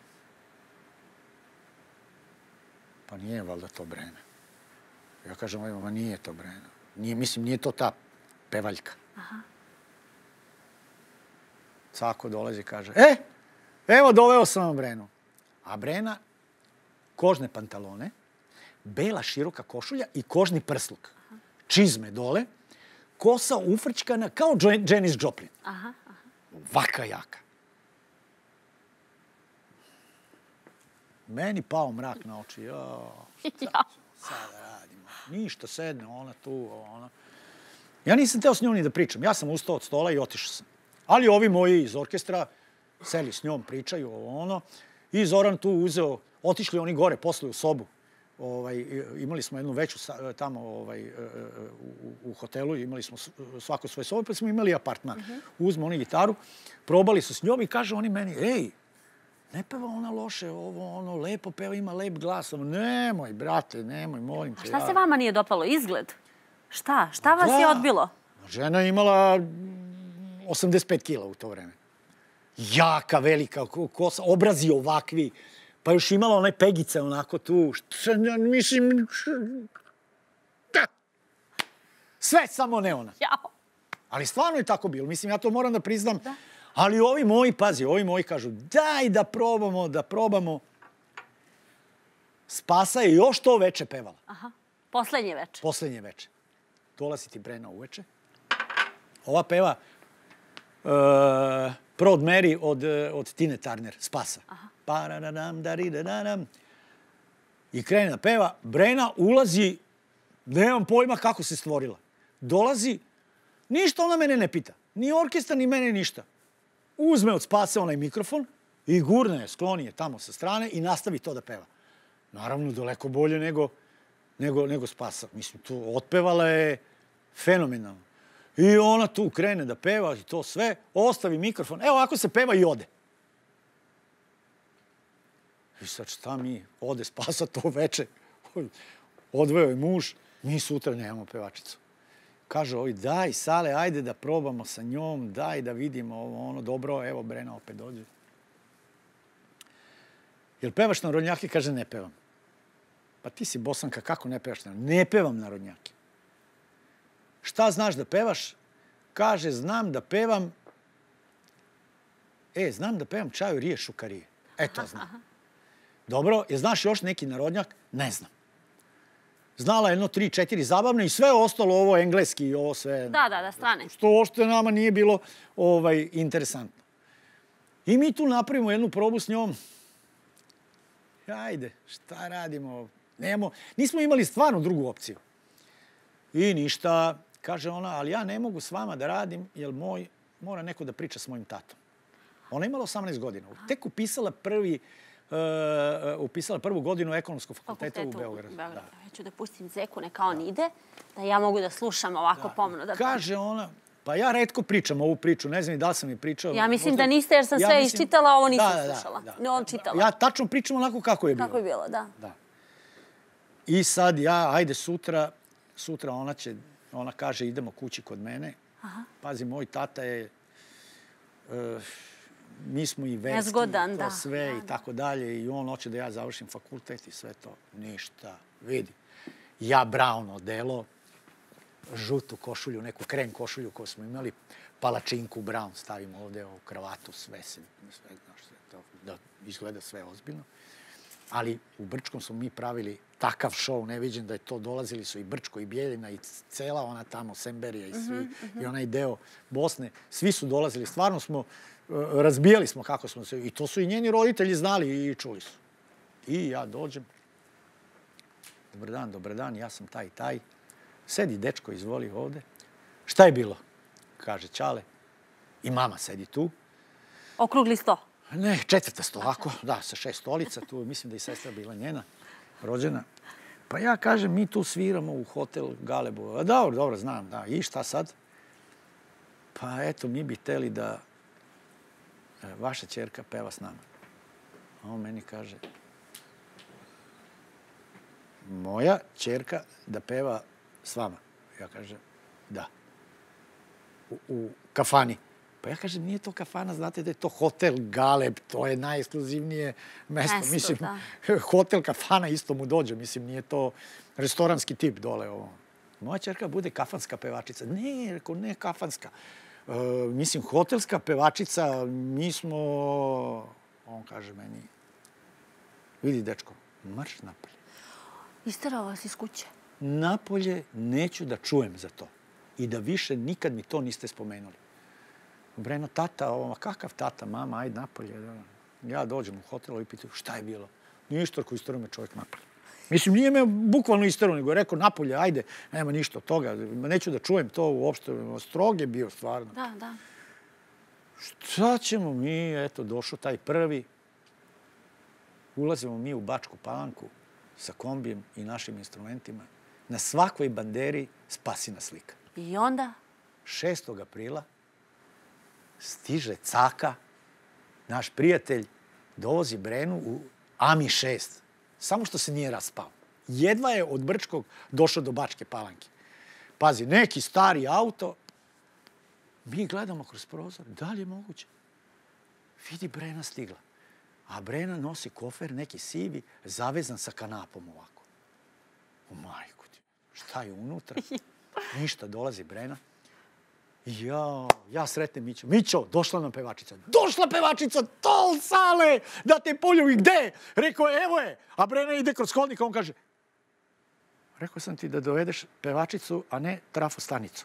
Pa nije valjda to Brena. Ja kažem ovima, ma nije to Brena. Nije, mislim, nije to ta pevaljka. Aha. Cako dolazi i kaže, e, evo doveo sam vam Brenu. A Brena, kožne pantalone, bela široka košulja i kožni prsluk. Aha. Čizme dole, kosa ufrčkana kao Janis Joplin. Aha, aha. Vaka jaka. Meni pao mrak na oči. Jo, šta ćemo sada radimo? Ništa, sedne ona tu, ona. Ja nisam teo s njom ni da pričam. Ja sam ustao od stola i otišao sam. Ali ovi moji iz orkestra seli s njom, pričaju ovo ono. I Zoran tu uzeo, otišli oni gore posle u sobu. Ovaj, imali smo jednu veću tamo ovaj, u, u hotelu, imali smo svako svoje sobe, pa smo imali apartman. Uh-huh. Uzme oni gitaru, probali su s njom i kaže oni meni, ej, ne peva ona loše, ovo, ono, lepo peva, ima lep glas. Nemoj, brate, nemoj, molim te. A šta se vama nije dopalo? Izgled? Šta? Šta vas je odbilo? Žena je imala osamdeset pet kila u to vreme. Jaka, velika kosa, obrazi ovakvi. Pa još imala onaj pegice onako tu. Šta, mislim... Da. Sve samo ne ona. Jao. Ali stvarno je tako bilo. Mislim, ja to moram da priznam. Da. Ali ovi moji, pazi, ovi moji kažu, daj da probamo, da probamo. Spasa je još to veče pevala. Aha. Poslednje veče. Poslednje veče. Dolazi ti Brena uveče. Ova peva uh, Proud Mary od, od Tine Turner, Spasa. Aha. Paradadam, daridadam. I krene da peva. Brena ulazi, nemam pojma kako se stvorila. Dolazi, ništa ona mene ne pita. Ni orkestar, ni mene, ništa. Uzme od Spase onaj mikrofon i gurne je, skloni je tamo sa strane i nastavi to da peva. Naravno, daleko bolje nego, nego, nego Spasa. Mislim, to otpevala je fenomenalno. I ona tu krene da peva i to sve, ostavi mikrofon. Evo, ako se peva i ode. I sad šta mi? Ode Spasa to veče. Odveo je muž. Mi sutra nemamo pevačicu. Kaže ovi, daj, Sale, ajde da probamo sa njom, daj da vidimo ovo, ono, dobro, evo, Brena opet dođe. Jel pevaš narodnjake? Kaže, ne pevam. Pa ti si Bosanka, kako ne pevaš narodnjake? Ne pevam narodnjake. Šta znaš da pevaš? Kaže, znam da pevam... E, znam da pevam Čaju rije šukarije. E, to znam. Dobro, je znaš još neki narodnjak? Ne znam. Znala jedno, tri, četiri zabavne i sve ostalo ovo engleski i ovo sve... Da, da, da, strane. Što ošte nama nije bilo ovaj, interesantno. I mi tu napravimo jednu probu s njom. Ajde, šta radimo? Nemo, nismo imali stvarno drugu opciju. I ništa, kaže ona, ali ja ne mogu s vama da radim, jer moj, mora neko da priča s mojim tatom. Ona je imala osamnaest godina. Tek upisala prvi... Uh, upisala prvu godinu ekonomskog fakulteta u Beogradu. Da. Ja ću da pustim Zeku, neka on ide, da ja mogu da slušam ovako pomno. Da... Kaže ona, pa ja retko pričam ovu priču, ne znam i da li sam i pričao. Ja mislim možda... da niste, jer sam ja sve mislim... iščitala, a ovo nisam da, slušala. Da, da, ne, on čitala. Ja tačno pričam onako kako je bilo. Kako je bilo, da. da. I sad ja, ajde sutra, sutra ona će, ona kaže idemo kući kod mene. Aha. Pazi, moj tata je... Uh, mi smo i verski, Nezgodan, to da. sve da, i tako dalje. I on hoće da ja završim fakultet i sve to. Ništa. Vidi. Ja brown odelo, žutu košulju, neku krem košulju koju smo imali, palačinku brown stavimo ovde u kravatu, sve se, sve, znaš, sve to, da izgleda sve ozbiljno. Ali u Brčkom smo mi pravili takav show, neviđen da je to, dolazili su i Brčko i Bijeljina i cela ona tamo, Semberija i svi, uh-huh, uh-huh. i onaj deo Bosne, svi su dolazili. Stvarno smo, razbijali smo kako smo se, i to su i njeni roditelji znali i čuli su. I ja dođem, dobar dan, dobar dan, ja sam taj i taj, sedi dečko, izvoli ovde. Šta je bilo? Kaže Ćale, i mama sedi tu. Okrugli sto. Ne, četvrta sto, ovako, da, sa šest stolica, tu mislim da i sestra bila njena, rođena. Pa ja kažem, mi tu sviramo u hotel Galebu. A dobro, dobro, znam, da. I šta sad? Pa eto, mi bi hteli da vaša ćerka peva s nama. A on meni kaže, moja ćerka da peva s vama. Ja kažem, da. U, u kafani. Pa ja kažem, nije to kafana, znate da je to hotel Galeb, to je najekskluzivnije mesto. Mesto, mislim, da. Hotel kafana isto mu dođe, mislim, nije to restoranski tip dole ovo. Moja ćerka bude kafanska pevačica. Ne, rekao, ne kafanska. E, mislim, hotelska pevačica, mi smo... On kaže meni, vidi, dečko, marš napolje. Isterao vas iz kuće? Napolje neću da čujem za to. I da više nikad mi to niste spomenuli. Breno, tata, ovo, kakav tata, mama, ajde napolje. Ja dođem u hotelu i pitaju šta je bilo. Nije istorku, istorio me čovjek napolje. Mislim, nije me bukvalno istorio, nego je rekao napolje, ajde, nema ništa od toga. Neću da čujem to uopšte. Strog je bio, stvarno. Da, da. Šta ćemo mi, eto, došao taj prvi. Ulazimo mi u Bačku Palanku sa kombijem i našim instrumentima. Na svakoj banderi Spasina slika. I onda? šestog aprila stiže Caka, naš prijatelj, dovozi Brenu u Ami šest. Samo što se nije raspao. Jedva je od Brčkog došao do Bačke Palanke. Pazi, neki stari auto. Mi gledamo kroz prozor. Da li je moguće? Vidi, Brena stigla. A Brena nosi kofer, neki sivi, zavezan sa kanapom ovako. O majku ti, šta je unutra? Ništa, dolazi Brena. Ja, ja sretnem Mićo. Mićo, došla nam pevačica. Došla pevačica, tol sale, da te poljubi. Gde? Rekao, evo je. A Brena ide kroz hodnik, a on kaže, rekao sam ti da dovedeš pevačicu, a ne trafostanicu.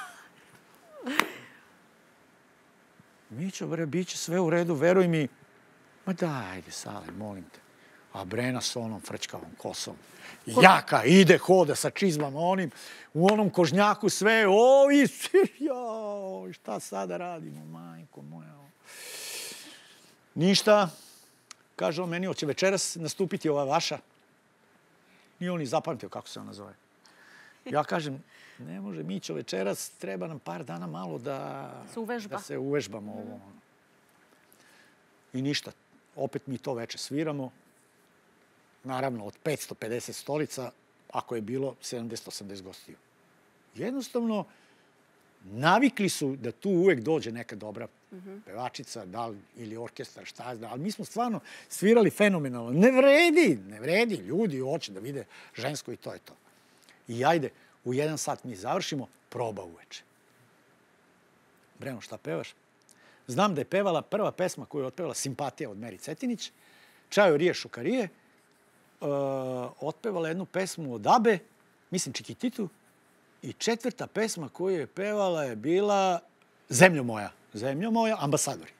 Mićo, bre, bit će sve u redu, veruj mi. Ma daj, ajde, sale, molim te. A Brena s onom frčkavom kosom. Jaka, ide, hoda sa čizmama onim, u onom kožnjaku sve, ovi, joj, šta sada radimo, majko moja. Ništa, kaže on meni, hoće večeras nastupiti ova vaša. Nije on ni zapamtio kako se ona zove. Ja kažem, ne može, Mićo, večeras treba nam par dana malo da se, uvežba. da se uvežbamo ovo. I ništa, opet mi to veče sviramo. Naravno, od petsto pedeset stolica, ako je bilo sedamdeset osamdeset gostiju. Jednostavno, navikli su da tu uvek dođe neka dobra pevačica, da li, ili orkestar, šta zna, ali mi smo stvarno svirali fenomenalno. Ne vredi, ne vredi, ljudi hoće da vide žensko i to je to. I ajde, u jedan sat mi završimo, proba uveče. Breno, šta pevaš? Znam da je pevala prva pesma koju je otpevala Simpatija od Meri Cetinić, Čajo Rije Šukarije, otpevala jednu pesmu od Abe, mislim Čikititu, i četvrta pesma koju je pevala je bila Zemljo moja. Zemljo moja, Ambasadori.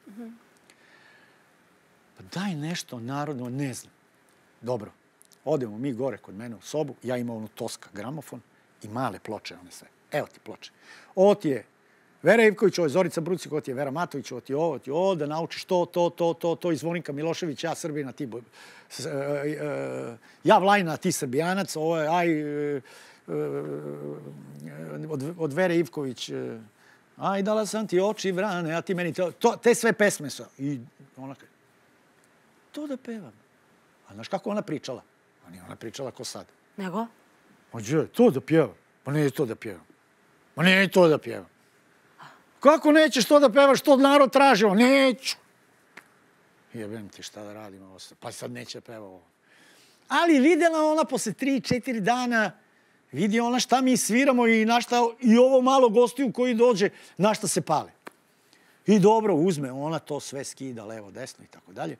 Pa daj nešto narodno, ne znam. Dobro, odemo mi gore kod mene u sobu, ja imam onu Toska gramofon i male ploče, one sve. Evo ti ploče. Ovo ti je Vera Ivković, ovo je Zorica Brucik, ovo ti je Vera Matović, ovo ti je ovo, ovo ti je ovo, da naučiš to, to, to, to, to, i Zvoninka Milošević, ja Srbina, ti... Ja Vlajna, ti Srbijanac, ovo je, aj... od Vere Ivković, aj, dala sam ti oči vrane, a ti meni... Te sve pesme su. I ona kaže, to da pevam. A znaš kako ona pričala? A nije ona pričala ko sad. Nego? Ođe, to da pjevam. Pa nije to da pjevam. Pa nije to da pjevam. Kako nećeš to da pevaš, što narod traži? Neću. Jebem ti šta da radim ovo. Pa sad neće peva ovo. Ali videla ona posle tri, četiri dana, vidi ona šta mi sviramo i na šta, i ovo malo gostiju koji dođe, na šta se pale. I dobro, uzme ona to sve skida levo, desno i tako dalje.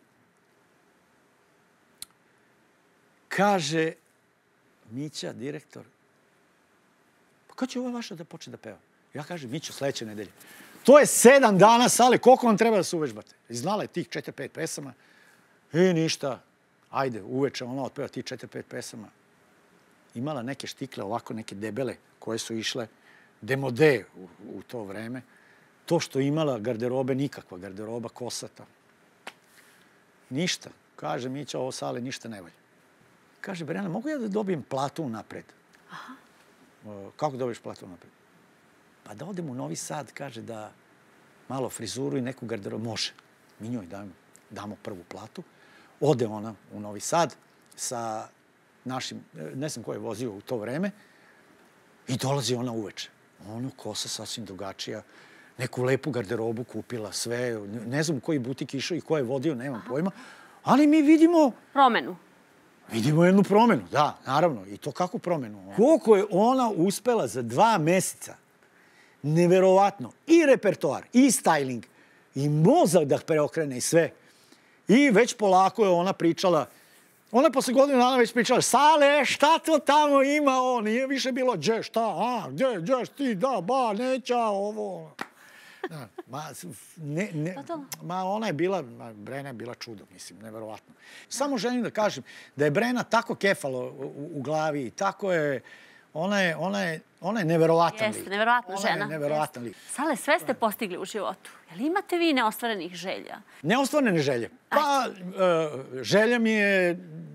Kaže Mića, direktor, pa kad će ova vaša da počne da peva? Ja kažem, Mićo, sledeće nedelje. To je sedam dana sale, koliko vam treba da se uvežbate? I znala je tih četiri, pet pesama. I ništa, ajde, uveče ona otpeva tih četiri, pet pesama. Imala neke štikle, ovako neke debele, koje su išle demode u, u to vreme. To što imala garderobe, nikakva garderoba, kosata. Ništa. Kaže Mića, ovo sale ništa ne valja. Kaže, Berjana, mogu ja da dobijem platu unapred? Aha. Kako dobiješ platu unapred? Pa da odem u Novi Sad, kaže, da malo frizuru i neku garderobu. Može. Mi njoj damo, damo prvu platu. Ode ona u Novi Sad sa našim, ne znam ko je vozio u to vreme, i dolazi ona uveče. Ono, kosa sasvim drugačija, neku lepu garderobu kupila, sve, ne znam u koji butik išao i ko je vodio, nemam pojma, ali mi vidimo... Promenu. Vidimo jednu promenu, da, naravno. I to kakvu promenu? Koliko je ona uspela za dva meseca, neverovatno, i repertoar, i styling, i mozak da preokrene i sve. I već polako je ona pričala, ona je posle godinu dana već pričala, Sale, šta to tamo ima on? Nije više bilo, gdje, šta, a, gdje, gdje, ti, da, ba, neća, ovo... Da, ma, ne, ne, ma ona je bila, Brena je bila čudo, mislim, neverovatno. Samo želim da kažem da je Brena tako kefalo u, u glavi i tako je, ona je, ona je, ona je neverovatan lik. Jeste, neverovatna žena. Ona je neverovatan lik. Sale, sve ste postigli u životu. Jel imate vi neostvarenih želja? Neostvarene želje? Pa, uh, želja mi je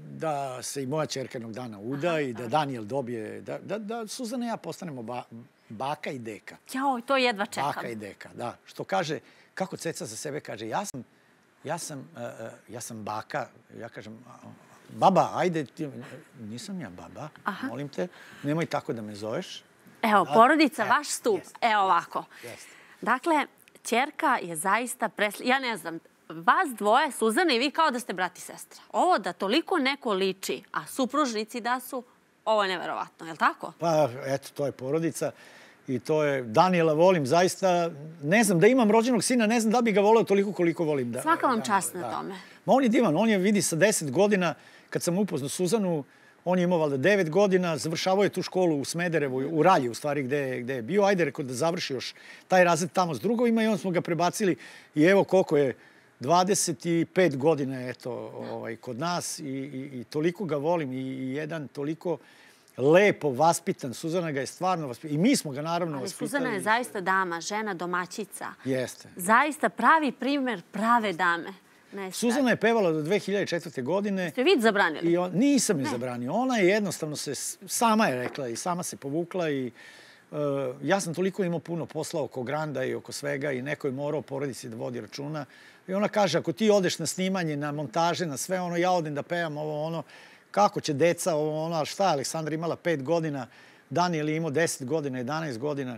da se i moja ćerka jednog dana uda. Aha, i da Daniel dobije, da, da, da Suzana i ja postanemo ba, baka i deka. Jao, to jedva čekam. Baka i deka, da. Što kaže, kako Ceca za sebe kaže, ja sam, ja sam, uh, ja sam baka, ja kažem, baba, ajde, ti, nisam ja baba, aha, molim te, nemoj tako da me zoveš. Evo, porodica, vaš stup, jest, evo ovako. Jest. Dakle, ćerka je zaista presli... Ja ne znam, vas dvoje, Suzana i vi, kao da ste brat i sestra. Ovo da toliko neko liči, a supružnici da su, ovo je neverovatno, je li tako? Pa, eto, to je porodica i to je... Daniela volim zaista, ne znam, da imam rođenog sina, ne znam da bi ga voleo toliko koliko volim. Da, svaka vam da, čast da, na da. tome. Ma on je divan, on je, vidi, sa deset godina, kad sam upoznao Suzanu, on je imao valjda devet godina, završavao je tu školu u Smederevu, u Ralji u stvari gde, gde je bio. Ajde, rekao da završi još taj razred tamo s drugovima i onda smo ga prebacili i evo koliko je, dvadeset pet godina eto, ovaj, kod nas i, i, i toliko ga volim i, i jedan toliko lepo vaspitan. Suzana ga je stvarno vaspitala i mi smo ga naravno ali vaspitali. Suzana je zaista dama, žena, domaćica. Jeste. Zaista pravi primer prave dame. Ne, Suzana je pevala do dve hiljade četvrte. godine. Ste vi zabranili? I on, nisam je zabranio. Ona je jednostavno se, sama je rekla i sama se povukla i uh, ja sam toliko imao puno posla oko Granda i oko svega i neko je morao porodici da vodi računa. I ona kaže, ako ti odeš na snimanje, na montaže, na sve ono, ja odem da pevam ovo ono, kako će deca, ovo ono, šta, Aleksandra imala pet godina, Daniel je imao deset godina, jedanaest godina.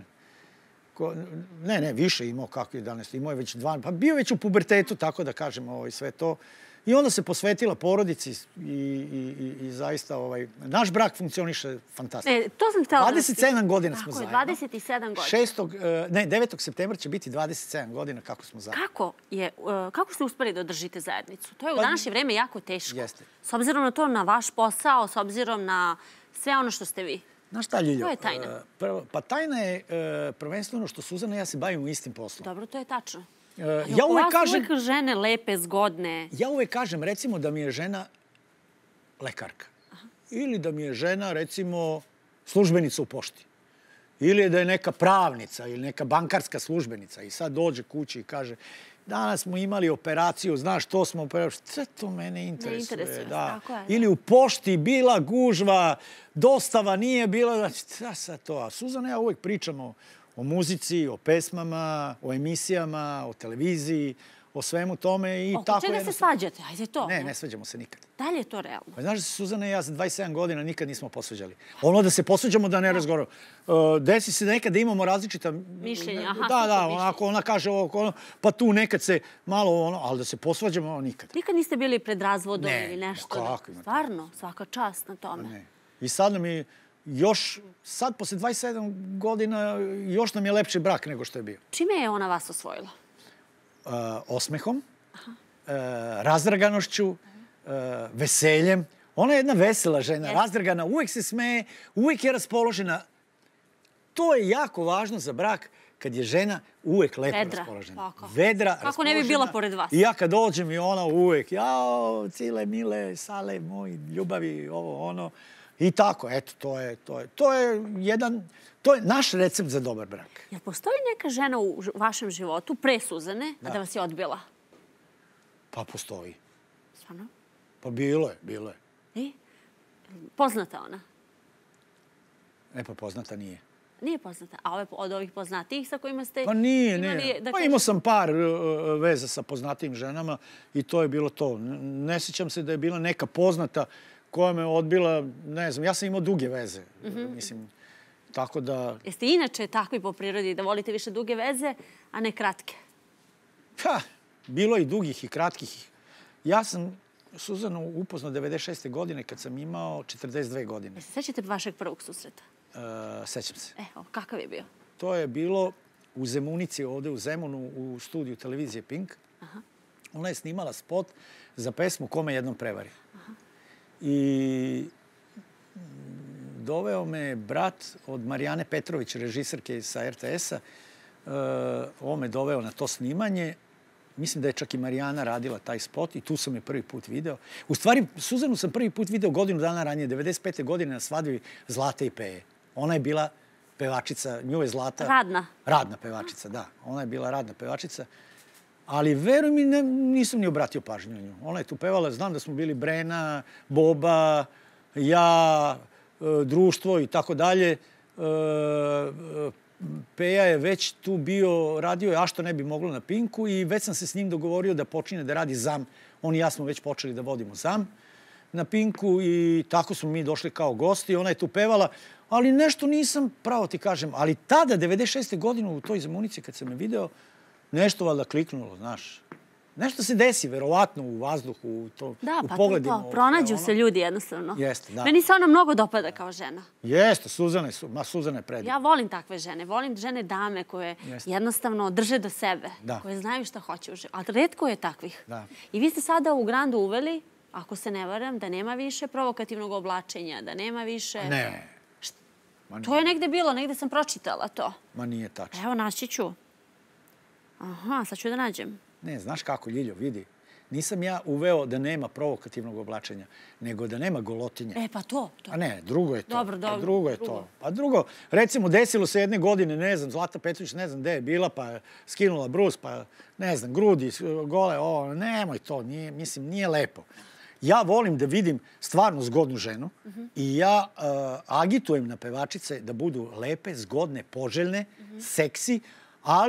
Ko, ne, ne, više imao kako je danas, imao je već dva, pa bio već u pubertetu, tako da kažem, ovo i sve to. I onda se posvetila porodici i, i, i zaista ovaj, naš brak funkcioniše fantastično. E, to sam htjela da... dvadeset sedam godina smo Tako je, zajedno. dvadeset sedam godina. Šestog, ne, devetog septembra će biti dvadeset sedam godina kako smo zajedno. Kako, je, kako ste uspeli da održite zajednicu? To je u Pa, današnje vreme jako teško. Jeste. S obzirom na to, na vaš posao, s obzirom na sve ono što ste vi. Znaš šta, Ljiljo? To je tajna. Prvo, pa tajna je e, prvenstveno što Suzana i ja se bavimo istim poslom. Dobro, to je tačno. E, ja uvek kažem... uvek žene lepe, zgodne. Ja uvek kažem, recimo, da mi je žena lekarka. Aha. Ili da mi je žena, recimo, službenica u pošti. Ili da je neka pravnica ili neka bankarska službenica i sad dođe kući i kaže danas smo imali operaciju, znaš, to smo operaciju. Sve to mene interesuje. Ne interesuje, da. tako je. Ili u pošti bila gužva, dostava nije bila. Šta sad to? A Suzana i ja uvek pričamo o muzici, o pesmama, o emisijama, o televiziji, o svemu tome. I Oko tako čega se svađate? Ajde to. Ne, ne svađamo se nikad. Da li je to realno? Pa znaš da se Suzana i ja za dvadeset sedam godina nikad nismo posvađali. Ono da se posvađamo da ne razgovaramo. Uh, desi se nekad da imamo različita... Mišljenja, aha. Da, da, onako, ona kaže ovo, ono, pa tu nekad se malo ono, ali da se posvađamo, ono, nikad. Nikad niste bili pred razvodom Ne, ili nešto? kako ima to? Stvarno, svaka čast na tome. Ne. I sad nam je još, sad posle dvadeset sedam godina, još nam je lepši brak nego što je bio. Čime je ona vas osvojila? Uh, osmehom, uh, razdraganošću, uh, veseljem. Ona je jedna vesela žena, razdragana, uvek se smeje, uvek je raspoložena. To je jako važno za brak kad je žena uvek lepo Vedra, raspoložena. tako. Vedra, Kako raspoložena. ne bi bila pored vas? I ja kad dođem i ona uvek, jao, cile, mile, sale, moj, ljubavi, ovo, ono. I tako, eto, to je, to je, to je jedan, to je naš recept za dobar brak. Jel postoji neka žena u vašem životu, pre Suzane, a da vas je odbila? Pa postoji. Stvarno? Pa bilo je, bilo je. I? Poznata ona? Ne, pa poznata nije. Nije poznata. A ove, od ovih poznatijih sa kojima ste... Pa nije, imali, nije. Da Pa imao sam par uh, veza sa poznatijim ženama i to je bilo to. Ne sjećam se da je bila neka poznata koja me odbila, ne znam, ja sam imao duge veze. Mm-hmm. Mislim, tako da... Jeste inače takvi po prirodi da volite više duge veze, a ne kratke? Ha, bilo je i dugih i kratkih. Ja sam Suzanu upoznao devedeset šeste godine kad sam imao četrdeset dve godine. Jeste sećate vašeg prvog susreta? Uh, sećam se. Evo, kakav je bio? To je bilo u Zemunici, ovde u Zemunu, u studiju televizije Pink. Aha. Ona je snimala spot za pesmu Kome jednom prevari. Aha. I doveo me brat od Marijane Petrović, režiserke sa er te esa. Uh, on me doveo na to snimanje. Mislim da je čak i Marijana radila taj spot i tu sam je prvi put video. U stvari, Suzanu sam prvi put video godinu dana ranije, devedeset pete godine na svadbi Zlate i Peje. Ona je bila pevačica, nju je Zlata... Radna. Radna pevačica, da. Ona je bila radna pevačica. Ali, veruj mi, ne, nisam ni obratio pažnju na nju. Ona je tu pevala, znam da smo bili Brena, Boba, ja, društvo i tako dalje. Peja je već tu bio, radio je A što ne bi moglo na Pinku i već sam se s njim dogovorio da počine da radi ZAM. On i ja smo već počeli da vodimo ZAM na Pinku i tako smo mi došli kao gosti. Ona je tu pevala, ali nešto nisam, pravo ti kažem, ali tada, devedeset šeste godine u toj Zemunici kad sam je video, nešto valjda kliknulo, znaš. Nešto se desi, verovatno, u vazduhu, u, to, da, u pa pogledima. Da, pa to, pronađu ono. Se ljudi jednostavno. Jeste, da. Meni se ona mnogo dopada kao žena. Jeste, Suzana je, ma, Suzana je predivna. Ja volim takve žene. Volim žene dame koje Jeste. Jednostavno drže do sebe. Da. Koje znaju šta hoće u životu. Ali retko je takvih. Da. I vi ste sada u Grandu uveli, ako se ne varam, da nema više provokativnog oblačenja, da nema više... Ne. To je negde bilo, negde sam pročitala to. Ma nije tačno. Evo, naći ću. Aha, sad ću da nađem. Ne, znaš kako, Ljiljo, vidi. Nisam ja uveo da nema provokativnog oblačenja, nego da nema golotinja. E, pa to. to. A ne, drugo je to. Dobro, dobro. Pa drugo je drugo. to. Pa drugo, recimo, desilo se jedne godine, ne znam, Zlata Petrović, ne znam gde je bila, pa je skinula brus, pa ne znam, grudi, gole, o, nemoj to, nije, mislim, nije lepo. Ja volim da vidim stvarno zgodnu ženu uh-huh. i ja uh, agitujem na pevačice da budu lepe, zgodne, poželjne, uh-huh. seksi, ali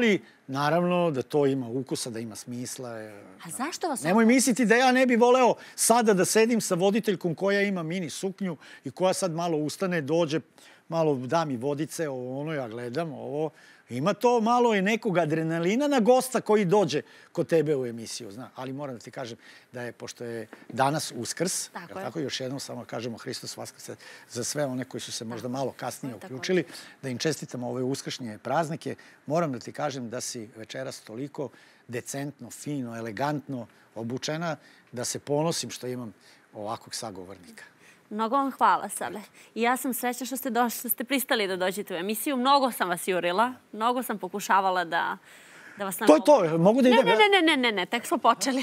naravno da to ima ukusa, da ima smisla. A zašto vas... Nemoj misliti da ja ne bi voleo sada da sedim sa voditeljkom koja ima mini suknju i koja sad malo ustane, dođe, malo da mi vodice, ovo ono, ja gledam, ovo... Ima to malo i nekog adrenalina na gosta koji dođe kod tebe u emisiju, zna. Ali moram da ti kažem da je, pošto je danas Uskrs, tako, tako još jednom samo kažemo Hristos Vaskrse za sve one koji su se možda malo kasnije uključili, da im čestitamo ove uskršnje praznike. Moram da ti kažem da si večeras toliko decentno, fino, elegantno obučena da se ponosim što imam ovakvog sagovornika. Mnogo vam hvala, Sale. I ja sam srećna što ste, došli, što ste pristali da dođete u emisiju. Mnogo sam vas jurila. Mnogo sam pokušavala da, da vas... To je to. Mogu da idem? Ne, ne, ne, ne, ne, ne. Tek smo počeli.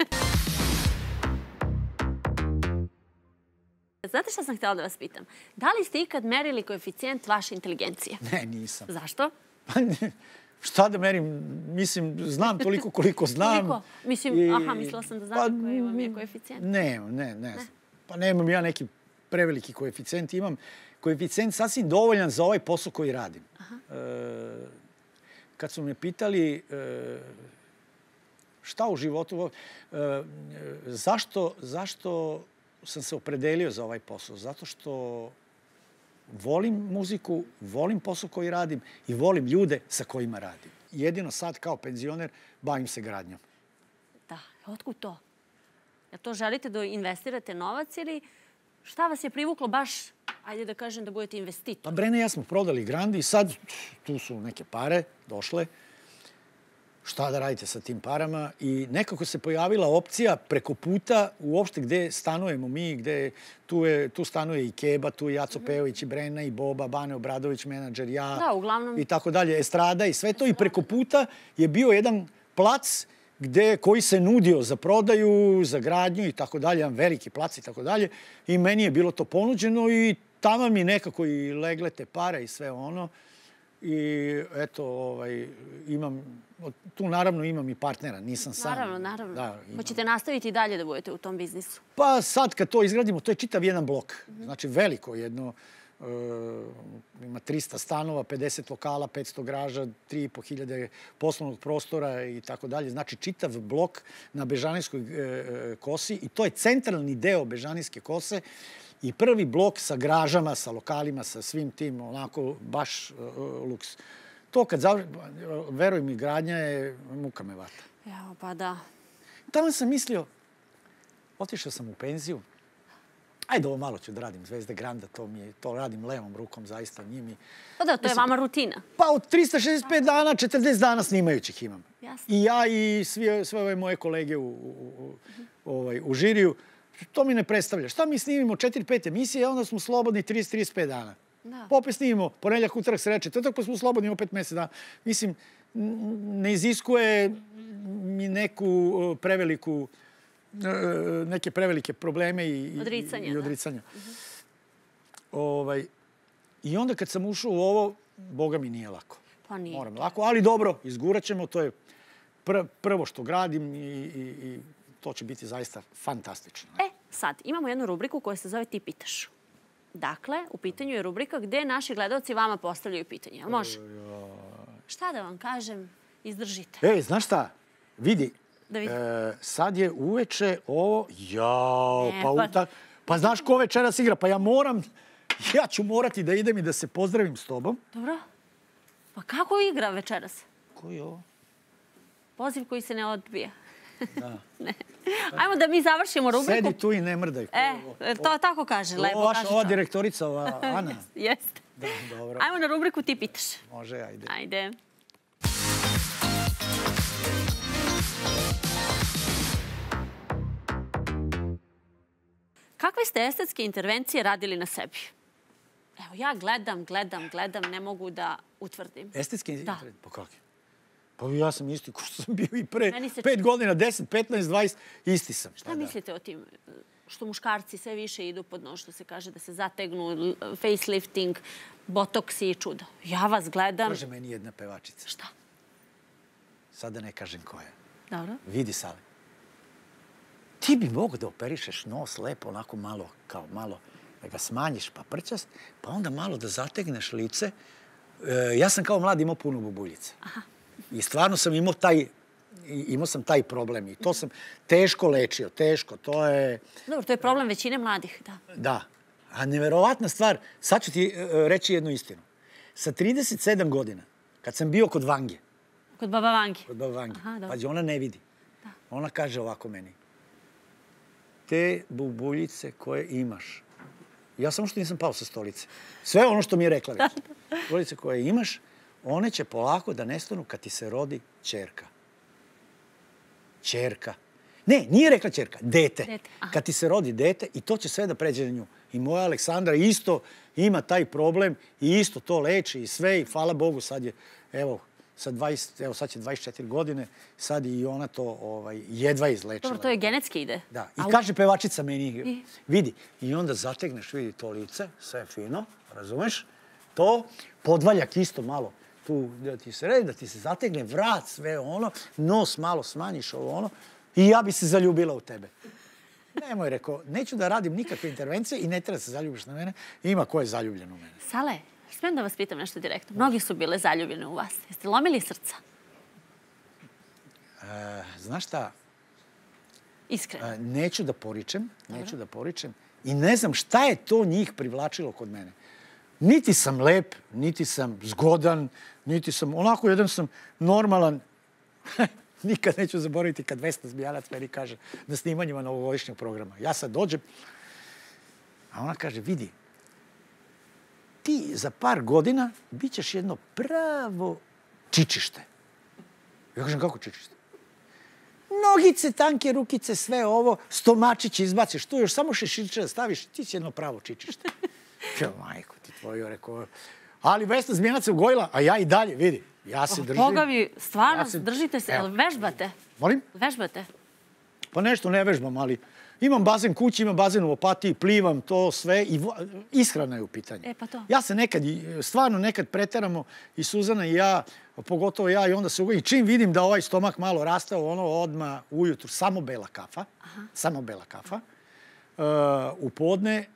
Znate šta sam htjela da vas pitam? Da li ste ikad merili koeficijent vaše inteligencije? Ne, nisam. Zašto? Pa ne. Šta da merim? Mislim, znam toliko koliko znam. Koliko? Mislim, I... aha, mislila sam da znate koji vam je koeficijent. Ne, ne, ne. ne. Pa nemam ja neki preveliki koeficijent. Imam koeficijent sasvim dovoljan za ovaj posao koji radim. E, kad su me pitali e, šta u životu... E, zašto, zašto sam se opredelio za ovaj posao? Zato što volim muziku, volim posao koji radim i volim ljude sa kojima radim. Jedino sad kao penzioner bavim se gradnjom. Da, otkud to? Jel to želite da investirate novac ili šta vas je privuklo baš, ajde da kažem, da budete investitor? Pa Brene, ja smo prodali Grandi i sad tu su neke pare došle. Šta da radite sa tim parama? I nekako se pojavila opcija preko puta uopšte gde stanujemo mi, gde tu, je, tu stanuje i Keba, tu je Jaco Pejović i Brena i Boba, Bane Obradović, menadžer, ja da, uglavnom... i tako dalje, estrada i sve to. I preko puta je bio jedan plac gde, koji se nudio za prodaju, za gradnju i tako dalje, jedan veliki plac i tako dalje. I meni je bilo to ponuđeno i tamo mi nekako i legle te pare i sve ono. I eto, ovaj, imam, tu naravno imam i partnera, nisam sam. Naravno, naravno. Da, hoćete nastaviti i dalje da budete u tom biznisu? Pa sad kad to izgradimo, to je čitav jedan blok. Mm-hmm. Znači veliko jedno, e, ima trista stanova, pedeset lokala, petsto garaža, tri i po hiljade poslovnog prostora i tako dalje. Znači čitav blok na Bežanijskoj e, kosi i to je centralni deo Bežanijske kose. I prvi blok sa garažama, sa lokalima, sa svim tim, onako, baš uh, luks. To kad završi, veruj mi, gradnja je muka me vata. Evo, pa da. Tamo sam mislio, otišao sam u penziju, ajde ovo malo ću da radim Zvezde Granda, to, mi je, to radim levom rukom, zaista njimi. Pa da, to je vama rutina. Pa od trista šezdeset pet dana, četrdeset dana snimajućih imam. Jasno. I ja i svi, sve ove moje kolege u, u, u, ovaj, u žiriju. To mi ne predstavlja. Šta mi snimimo četiri pet emisije, onda smo slobodni trideset do trideset pet dana. Da. Pa opet snimimo, ponedjeljak, utorak, sreda, četvrtak, pa smo slobodni opet mesec dana. Mislim, ne iziskuje mi neku preveliku, neke prevelike probleme i odricanja. I odricanja. Da. Uh-huh. Ovaj, I onda kad sam ušao u ovo, Boga mi nije lako. Pa nije. Moram lako, ali dobro, izgurat ćemo, to je pr- prvo što gradim i, i, i to će biti zaista fantastično. E, sad, imamo jednu rubriku koja se zove Ti pitaš. Dakle, u pitanju je rubrika gde naši gledalci vama postavljaju pitanje. Može? Šta da vam kažem? Izdržite. Ej, znaš šta? Vidi. Da vidi. E, sad je uveče ovo... Jao, ne, pa, pa... Uta... pa znaš ko večeras igra? Pa ja moram... Ja ću morati da idem i da se pozdravim s tobom. Dobro. Pa kako igra večeras? Koji je ovo? Poziv koji se ne odbija. Da. Ne. Ajmo da mi završimo rubriku. Sedi tu i ne mrdaj. E, to tako kaže, lepo ova, kaže. Ova direktorica, ova Ana. Jeste. Da, dobro. Ajmo na rubriku Ti pitaš. Može, ajde. Ajde. Kakve ste estetske intervencije radili na sebi? Evo, ja gledam, gledam, gledam, ne mogu da utvrdim. Estetske intervencije? Pa kakve? Pa ja sam isti ko što sam bio i pre se... pet godina, deset, petnaest, dvadeset, isti sam. Šta pa mislite da. O tim? Što muškarci sve više idu pod nož, što se kaže da se zategnu, facelifting, botoksi i čudo. Ja vas gledam... Kaže meni jedna pevačica. Šta? Sada ne kažem koja. Dobro. Vidi, Sale. Ti bi mogo da operišeš nos lepo, onako malo, kao malo, da ga smanjiš pa prčast, pa onda malo da zategneš lice. E, ja sam kao mlad imao puno bubuljice. Aha. I stvarno sam imao taj, imao sam taj problem i to sam teško lečio, teško, to je... Dobro, to je problem većine mladih, da. Da. A neverovatna stvar, sad ću ti reći jednu istinu. Sa trideset sedam godina, kad sam bio kod Vange. Kod baba Vange. Kod baba Vange. Pazi, ona ne vidi. Ona kaže ovako meni. Te bubuljice koje imaš. Ja samo što nisam pao sa stolice. Sve ono što mi je rekla već. Bubuljice koje imaš, one će polako da nestanu kad ti se rodi ćerka. Ćerka. Ne, nije rekla ćerka, dete. Kad ti se rodi dete i to će sve da pređe na nju. I moja Aleksandra isto ima taj problem i isto to leči i sve i hvala Bogu sad je, evo, sad, dvadeset, evo, sad će dvadeset četiri godine, sad i ona to ovaj, jedva izlečila. Dobro, to je genetski ide. Da. I kaže pevačica meni, vidi, i onda zategneš, vidi to lice, sve fino, razumeš? To, podvaljak isto malo, tu da ti se redi, da ti se zategne vrat, sve ono, nos malo smanjiš ovo ono, i ja bi se zaljubila u tebe. Nemoj, rekao, neću da radim nikakve intervencije i ne treba se zaljubiš na mene. Ima ko je zaljubljen u mene. Sale, smijem da vas pitam nešto direktno. Mnogi su bile zaljubljene u vas. Jeste lomili srca? Znaš šta? Iskreno. Neću da poričem, neću da poričem. I ne znam šta je to njih privlačilo kod mene. Niti sam lep, niti sam zgodan, niti sam, onako jedan sam normalan. Nikad neću zaboraviti kad Vesna Zmijanac meni kaže na snimanjima novogodišnjeg programa. Ja sad dođem, a ona kaže, vidi, ti za par godina bit ćeš jedno pravo čičište. Ja kažem, kako čičište? Nogice, tanke rukice, sve ovo, stomačić izbaciš, tu još samo šeširče da staviš, ti si jedno pravo čičište. Kaj, majko ti tvoju, rekao. Ali Vesna Zmijanac se ugojila, a ja i dalje, vidi. Ja se držim. Boga vi, stvarno, držite se, jel vežbate? Molim? Vežbate? Pa nešto ne vežbam, ali imam bazen kući, imam bazen u Opatiji, plivam, to sve i ishrana je u pitanju. E, pa to. Ja se nekad, stvarno nekad preteramo i Suzana i ja, pogotovo ja i onda se ugojim. Čim vidim da ovaj stomak malo rastao, ono odmah ujutru, samo bela kafa, samo bela kafa, u podne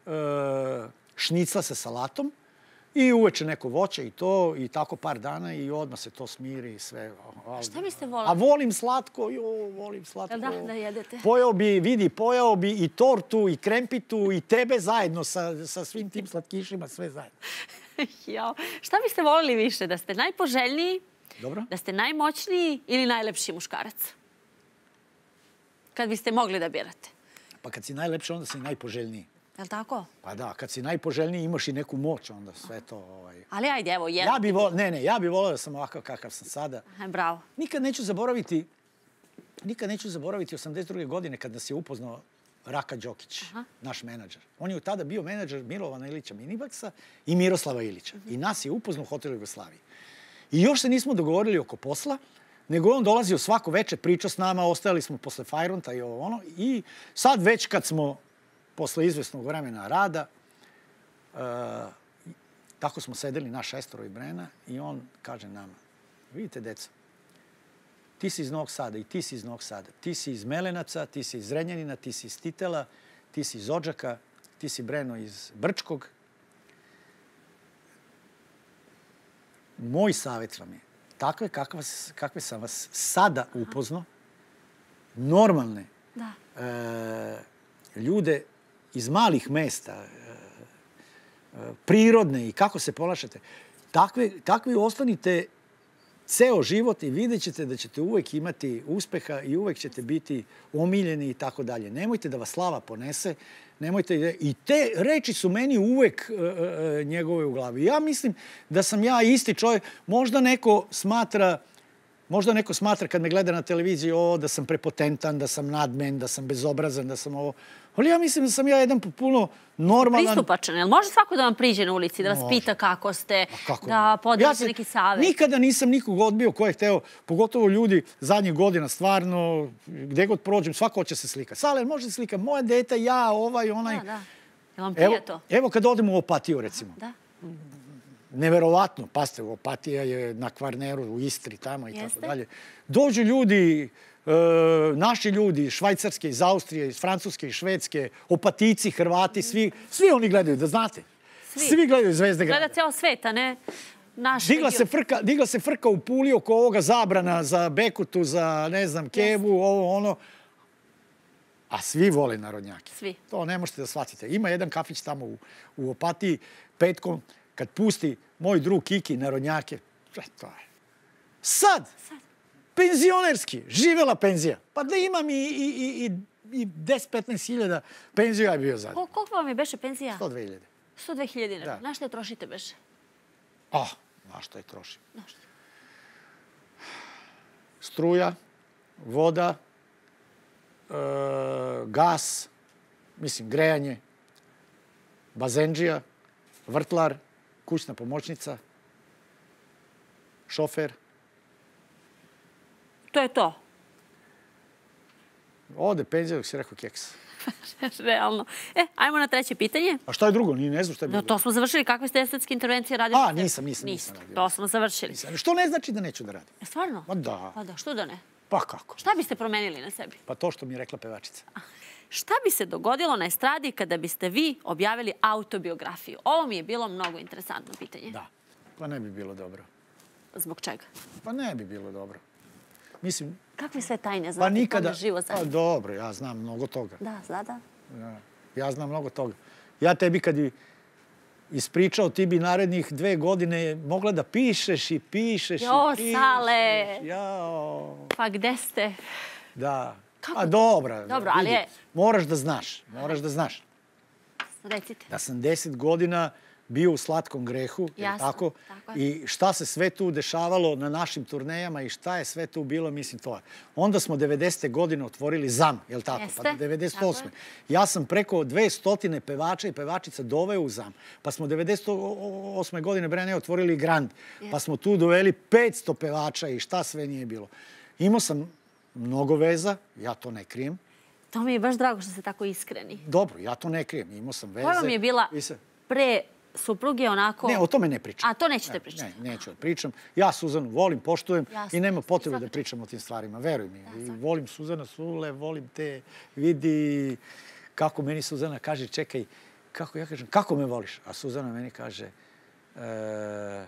šnicla sa salatom, i uveče neko voće i to, i tako par dana i odmah se to smiri i sve. Šta biste volali? A volim slatko, jo, volim slatko. Jel da, da jedete? Pojao bi, vidi, pojao bi i tortu, i krempitu, i tebe zajedno sa, sa svim tim slatkišima, sve zajedno. Jo, šta biste volili više? Da ste najpoželjniji, Dobro. Da ste najmoćniji ili najlepši muškarac? Kad biste mogli da birate? Pa kad si najlepši, onda si najpoželjniji. Jel' tako? Pa da, kad si najpoželjniji imaš i neku moć, onda sve to... Ovaj... Ali ajde, evo, jedno. Ja bi vol... Ne, ne, ja bih volao da sam ovakav kakav sam sada. Aj, bravo. Nikad neću zaboraviti, nikad neću zaboraviti osamdeset druge godine kad nas je upoznao Raka Đokić, Aha. naš menadžer. On je tada bio menadžer Milovana Ilića Minibaksa i Miroslava Ilića. I nas je upoznao u hotelu Jugoslaviji. I još se nismo dogovorili oko posla, nego on dolazio svako veče, pričao s nama, ostajali smo posle Fajronta i ovo ono. I sad već kad smo posle izvesnog vremena rada, uh, tako smo sedeli, naš šestoro i Brena, i on kaže nama, vidite, deca, ti si iz Novog Sada i ti si iz Novog Sada. Ti si iz Melenaca, ti si iz Zrenjanina, ti si iz Titela, ti si iz Odžaka, ti si, Breno, iz Brčkog. Moj savjet vam je, takve kakve, kakve sam vas sada upoznao, normalne da. e, ljude iz malih mesta, prirodne i kako se ponašate, takve, takvi ostanite ceo život i vidjet ćete da ćete uvek imati uspeha i uvek ćete biti omiljeni i tako dalje. Nemojte da vas slava ponese, nemojte... I te reči su meni uvek uh, njegove u glavi. Ja mislim da sam ja isti čovjek. Možda neko smatra... Možda neko smatra kad me gleda na televiziji o, da sam prepotentan, da sam nadmen, da sam bezobrazan, da sam ovo... Ali ja mislim da sam ja jedan puno normalan... Pristupačan. Jel može svako da vam priđe na ulici, da vas može. Pita kako ste, kako da podelite ja neki savjet? Nikada nisam nikog odbio ko je hteo, pogotovo ljudi zadnjih godina, stvarno, gde god prođem, svako hoće se slika. Sale, može se slika, moje dete, ja, ovaj, onaj... Da, da. Jel vam prije to? Evo kad odemo u Opatiju, recimo. Da. Neverovatno, paste, Opatija je na Kvarneru, u Istri, tamo i tako dalje. Dođu ljudi, naši ljudi, švajcarske, iz Austrije, iz Francuske, iz Švedske, Opatijci, Hrvati, svi, svi oni gledaju, da znate. Svi, svi gledaju Zvezde grada. Gleda ceo svet, a ne naš Digla se, region. frka, digla se frka u Puli oko ovoga zabrana za Bekutu, za, ne znam, Kevu, ovo, ono. A svi vole narodnjake. Svi. To ne možete da shvatite. Ima jedan kafić tamo u, u Opatiji, petkom, kad pusti moj drug Kiki narodnjake. E, to je. Sad, Sad. penzionerski, živela penzija. Pa da imam i, i, i, i deset do petnaest hiljada penziju, ja bi bio zadnji. Ko- Koliko vam je beše penzija? sto dve hiljade. sto dve hiljade dinara. Da. Na što je trošite beše? Ah, na što je trošim? Na što? Struja, voda, e, gas, mislim, grejanje, bazendžija, vrtlar, kućna pomoćnica, šofer. To je to. Ode penzija dok si rekao keks. Realno. E, ajmo na treće pitanje. A šta je drugo? Ni ne znam šta je bilo. No, to smo završili. Kakve ste estetske intervencije radili? A, nisam, nisam, nisam radio. To smo završili. drugo. Što ne znači da neću da radim? E, Stvarno? Pa da. Pa da, što da ne? Pa kako? Šta biste promenili na sebi? Pa to što mi je rekla pevačica. Šta bi se dogodilo na estradi kada biste vi objavili autobiografiju? Ovo mi je bilo mnogo interesantno pitanje. Da. Pa ne bi bilo dobro. Zbog čega? Pa ne bi bilo dobro. Mislim, Kakve sve tajne pa znate nikada... kome živo Pa zajedno? dobro, ja znam mnogo toga. Da, zna da. Ja, ja znam mnogo toga. Ja tebi kad bi ispričao, ti bi narednih dve godine mogla da pišeš i pišeš Jo, i pišeš. Sale! Jao, Pa gde ste? da. Kako A to? dobra. Dobro, ali vidi, je- Moraš da znaš, moraš da znaš. Recite. Da sam deset godina bio u slatkom grehu, je li Jasno, tako? tako je. I šta se sve tu dešavalo na našim turnejama i šta je sve tu bilo, mislim, to je. Onda smo devedesete godine otvorili Z A M, je li tako? Jeste, Pa devedeset osme. tako Ja sam preko dvesta pevača i pevačica doveo u Z A M. Pa smo devedeset osme godine, Brene, otvorili Grand. Pa smo tu doveli petsto pevača i šta sve nije bilo. Imao sam mnogo veza, ja to ne krijem. To mi je baš drago što ste tako iskreni. Dobro, ja to ne krijem, imao sam veze. Koja vam je bila I se- pre supruge onako... Ne, o tome ne pričam. A, to nećete Ne, pričati? Ne, neću da pričam. Ja Suzanu volim, poštujem Jasno, i nema jasno. potrebe da Svaka pričam o tim stvarima, veruj mi. I volim Suzana Sule, volim te, vidi kako meni Suzana kaže, čekaj, kako ja kažem, kako me voliš? A Suzana meni kaže, e, e,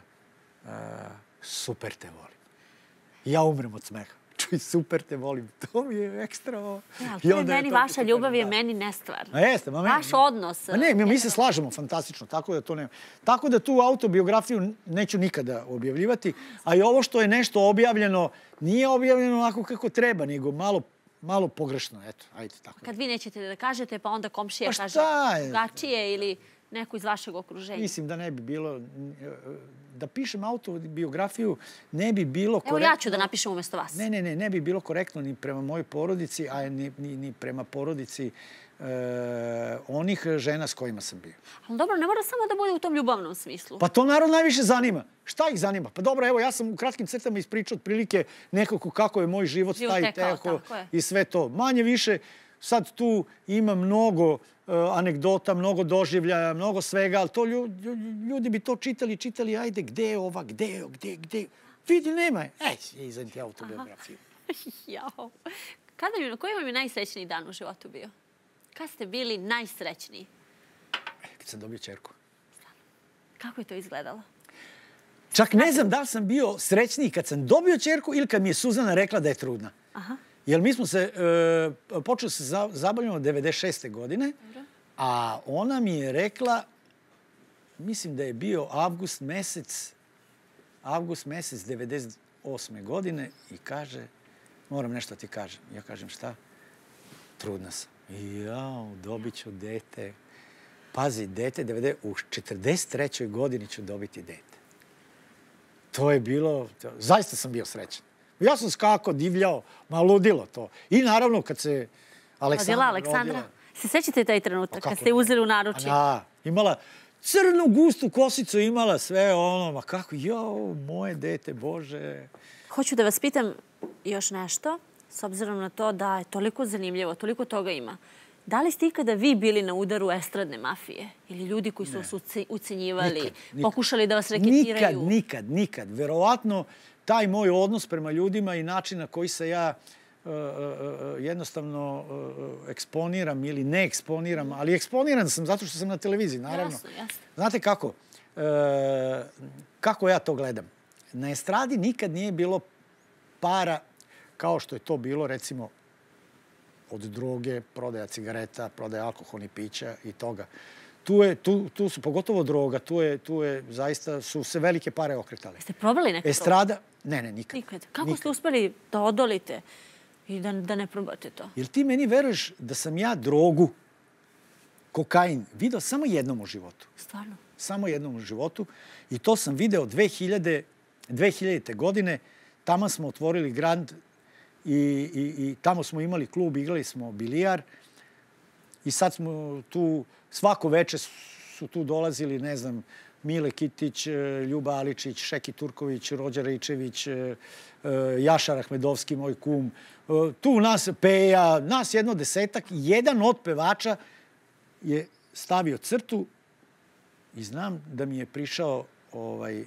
super te volim. Ja umrem od smeha. Čuj, super te volim. To mi je ekstra. ovo. Ja, I to je onda meni, to vaša super, ljubav je da. meni nestvarna. Ma jeste, ma meni. Vaš odnos. Ma ne, mi, mi se slažemo fantastično, tako da to nema. Tako da tu autobiografiju neću nikada objavljivati, a i ovo što je nešto objavljeno, nije objavljeno onako kako treba, nego malo, malo pogrešno, eto, ajde tako. Kad vi nećete da kažete, pa onda komšija Pa kaže šta je? drugačije ili neko iz vašeg okruženja. Mislim da ne bi bilo, da pišem autobiografiju, ne bi bilo korektno. Evo ja ću da napišem umjesto vas. Ne, ne, ne, ne bi bilo korektno ni prema mojoj porodici, a ni, ni, ni prema porodici e, onih žena s kojima sam bio. Ali dobro, ne mora samo da bude u tom ljubavnom smislu. Pa to narod najviše zanima. Šta ih zanima? Pa dobro, evo, ja sam u kratkim crtama ispričao otprilike nekako kako je moj život, Život taj tekao, teko tako je. i sve to. Manje više, sad tu ima mnogo uh, anegdota, mnogo doživljaja, mnogo svega, ali to ljudi, ljudi bi to čitali, čitali, ajde, gde je ova, gde je, gde, gde? Vidi, nema je. Ej, izadim ti autobiografiju. Jao. Kada mi, koji vam je najsrećniji dan u životu bio? Kad ste bili najsrećniji? Kad sam dobio čerku. Kako je to izgledalo? Čak ne znam da li sam bio srećniji kad sam dobio čerku ili kad mi je Suzana rekla da je trudna. Aha. Jer mi smo se, e, počeli se za, zabavljamo devedeset šeste godine, a ona mi je rekla, mislim da je bio avgust mesec, avgust mesec devedeset osme godine i kaže, moram nešto ti kažem. Ja kažem, šta? Trudna sam. I jao, dobit ću dete. Pazi, dete, devedeset u četrdeset trećoj godini ću dobiti dete. To je bilo, to, zaista sam bio srećan. Ja sam skako, divljao, ma ludilo to. I naravno kad se Aleksandra Rodila Aleksandra. rodila. Se sećate taj trenutak Pa kad kako ste ne? uzeli u naručje? Da, imala crnu gustu kosicu, imala sve ono, ma kako, jo, moje dete, Bože. Hoću da vas pitam još nešto, s obzirom na to da je toliko zanimljivo, toliko toga ima. Da li ste ikada vi bili na udaru estradne mafije? Ili ljudi koji su vas uce- ucenjivali, Nikad, nikad. pokušali da vas Nikad, reketiraju? nikad, nikad. Verovatno taj moj odnos prema ljudima i način na koji se ja uh, uh, uh, jednostavno uh, eksponiram ili ne eksponiram, ali eksponiran sam zato što sam na televiziji, naravno. Jasno, jasno. Znate kako? E, kako ja to gledam? Na estradi nikad nije bilo para kao što je to bilo, recimo, od droge, prodaja cigareta, prodaja alkoholnih pića i toga. Tu, je, tu, tu su, pogotovo droga, tu je, tu je zaista, su se velike pare okretale. Ste probali neku Estrada, drogu? Ne, ne, nikad. Nikad. Kako nikad. ste uspeli da odolite i da, da ne probate to? Jel ti meni veruješ da sam ja drogu, kokain, video samo jednom u životu? Stvarno? Samo jednom u životu. I to sam video dve hiljadite. godine. Tamo smo otvorili Grand i, i, i tamo smo imali klub, igrali smo bilijar. I sad smo tu, svako veče su tu dolazili, ne znam, Mile Kitić, Ljuba Aličić, Šeki Turković, Rođa Rejčević, Jašar Ahmedovski, moj kum. Tu nas Peja, nas jedno desetak. Jedan od pevača je stavio crtu i znam da mi je prišao ovaj,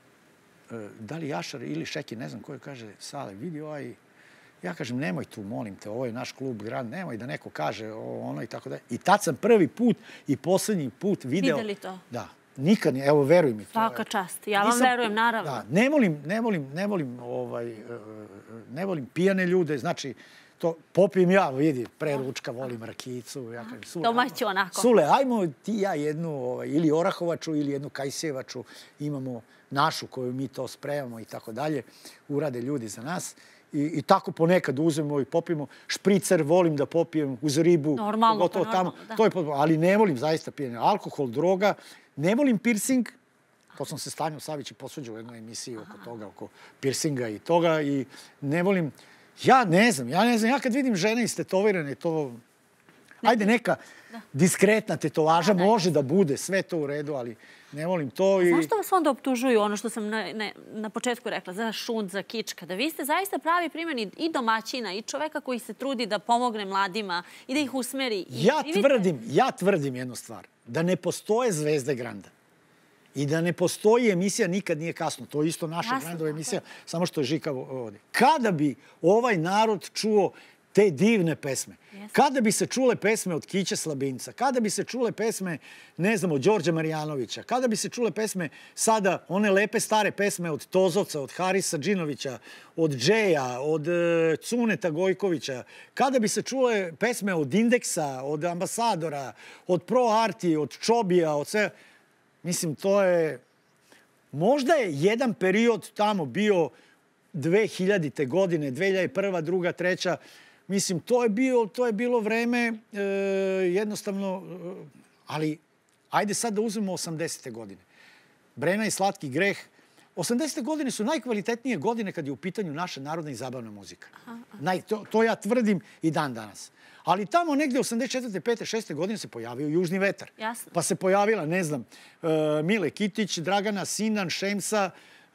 da li Jašar ili Šeki, ne znam ko je, kaže, Sale, vidi ovaj... Ja kažem, nemoj tu, molim te, ovo je naš klub Grand, nemoj da neko kaže ovo, ono i tako da. I tad sam prvi put i poslednji put video... Videli to? Da. Nikad, evo, veruj mi. Svaka čast. Ja vam verujem, naravno. Da, ne volim, ne volim, ne volim, ovaj, ne volim pijane ljude, znači, to popijem ja, vidi, pre ručka volim rakicu. Ja kažem, Sule, domaći onako. Sule, ajmo ti ja jednu, ovaj, ili orahovaču, ili jednu kajsevaču, imamo našu koju mi to spremamo i tako dalje, urade ljudi za nas. I, i tako ponekad uzmemo i popijemo. Špricer volim da popijem uz ribu. Normalno, pa normalno, da. To je, ali ne volim zaista pijanje. Alkohol, droga. Ne volim piercing. To sam se Stanju Savić posuđao u jednoj emisiji oko toga, oko piercinga i toga. I ne volim... Ja ne znam, ja ne znam. Ja kad vidim žene istetovirane, to... Ajde, neka diskretna tetovaža može da bude, sve to u redu, ali ne volim to. I... Zašto vas onda optužuju, ono što sam na, na, na početku rekla, za šund, za kič, kada vi ste zaista pravi primjer i domaćina i čoveka koji se trudi da pomogne mladima i da ih usmeri? I ja, tvrdim, ja tvrdim jednu stvar, da ne postoje zvezde Granda i da ne postoji emisija Nikad nije kasno. To je isto naša Grandova emisija, samo što je Žika ovdje. Kada bi ovaj narod čuo te divne pesme. Kada bi se čule pesme od Kića Slabinca, kada bi se čule pesme, ne znam, od Đorđa Marjanovića, kada bi se čule pesme sada, one lepe stare pesme od Tozovca, od Harisa Džinovića, od Džeja, od Cuneta Gojkovića, kada bi se čule pesme od Indeksa, od Ambasadora, od Pro Arti, od Čobija, od sve... Mislim, to je... Možda je jedan period tamo bio dve hiljadite. godine, dve hiljade prva, druga, treća. Mislim, to je, bio, to je bilo vreme e, jednostavno, e, ali ajde sad da uzmemo osamdesete. godine. Brena i Slatki greh. osamdesete. godine su najkvalitetnije godine kad je u pitanju naša narodna i zabavna muzika. Naj, to, to ja tvrdim i dan danas. Ali tamo negde osamdeset četvrte, pete, šeste. godine se pojavio Južni vetar. Jasno. Pa se pojavila, ne znam, e, Mile Kitić, Dragana Sinan, Šemsa, e,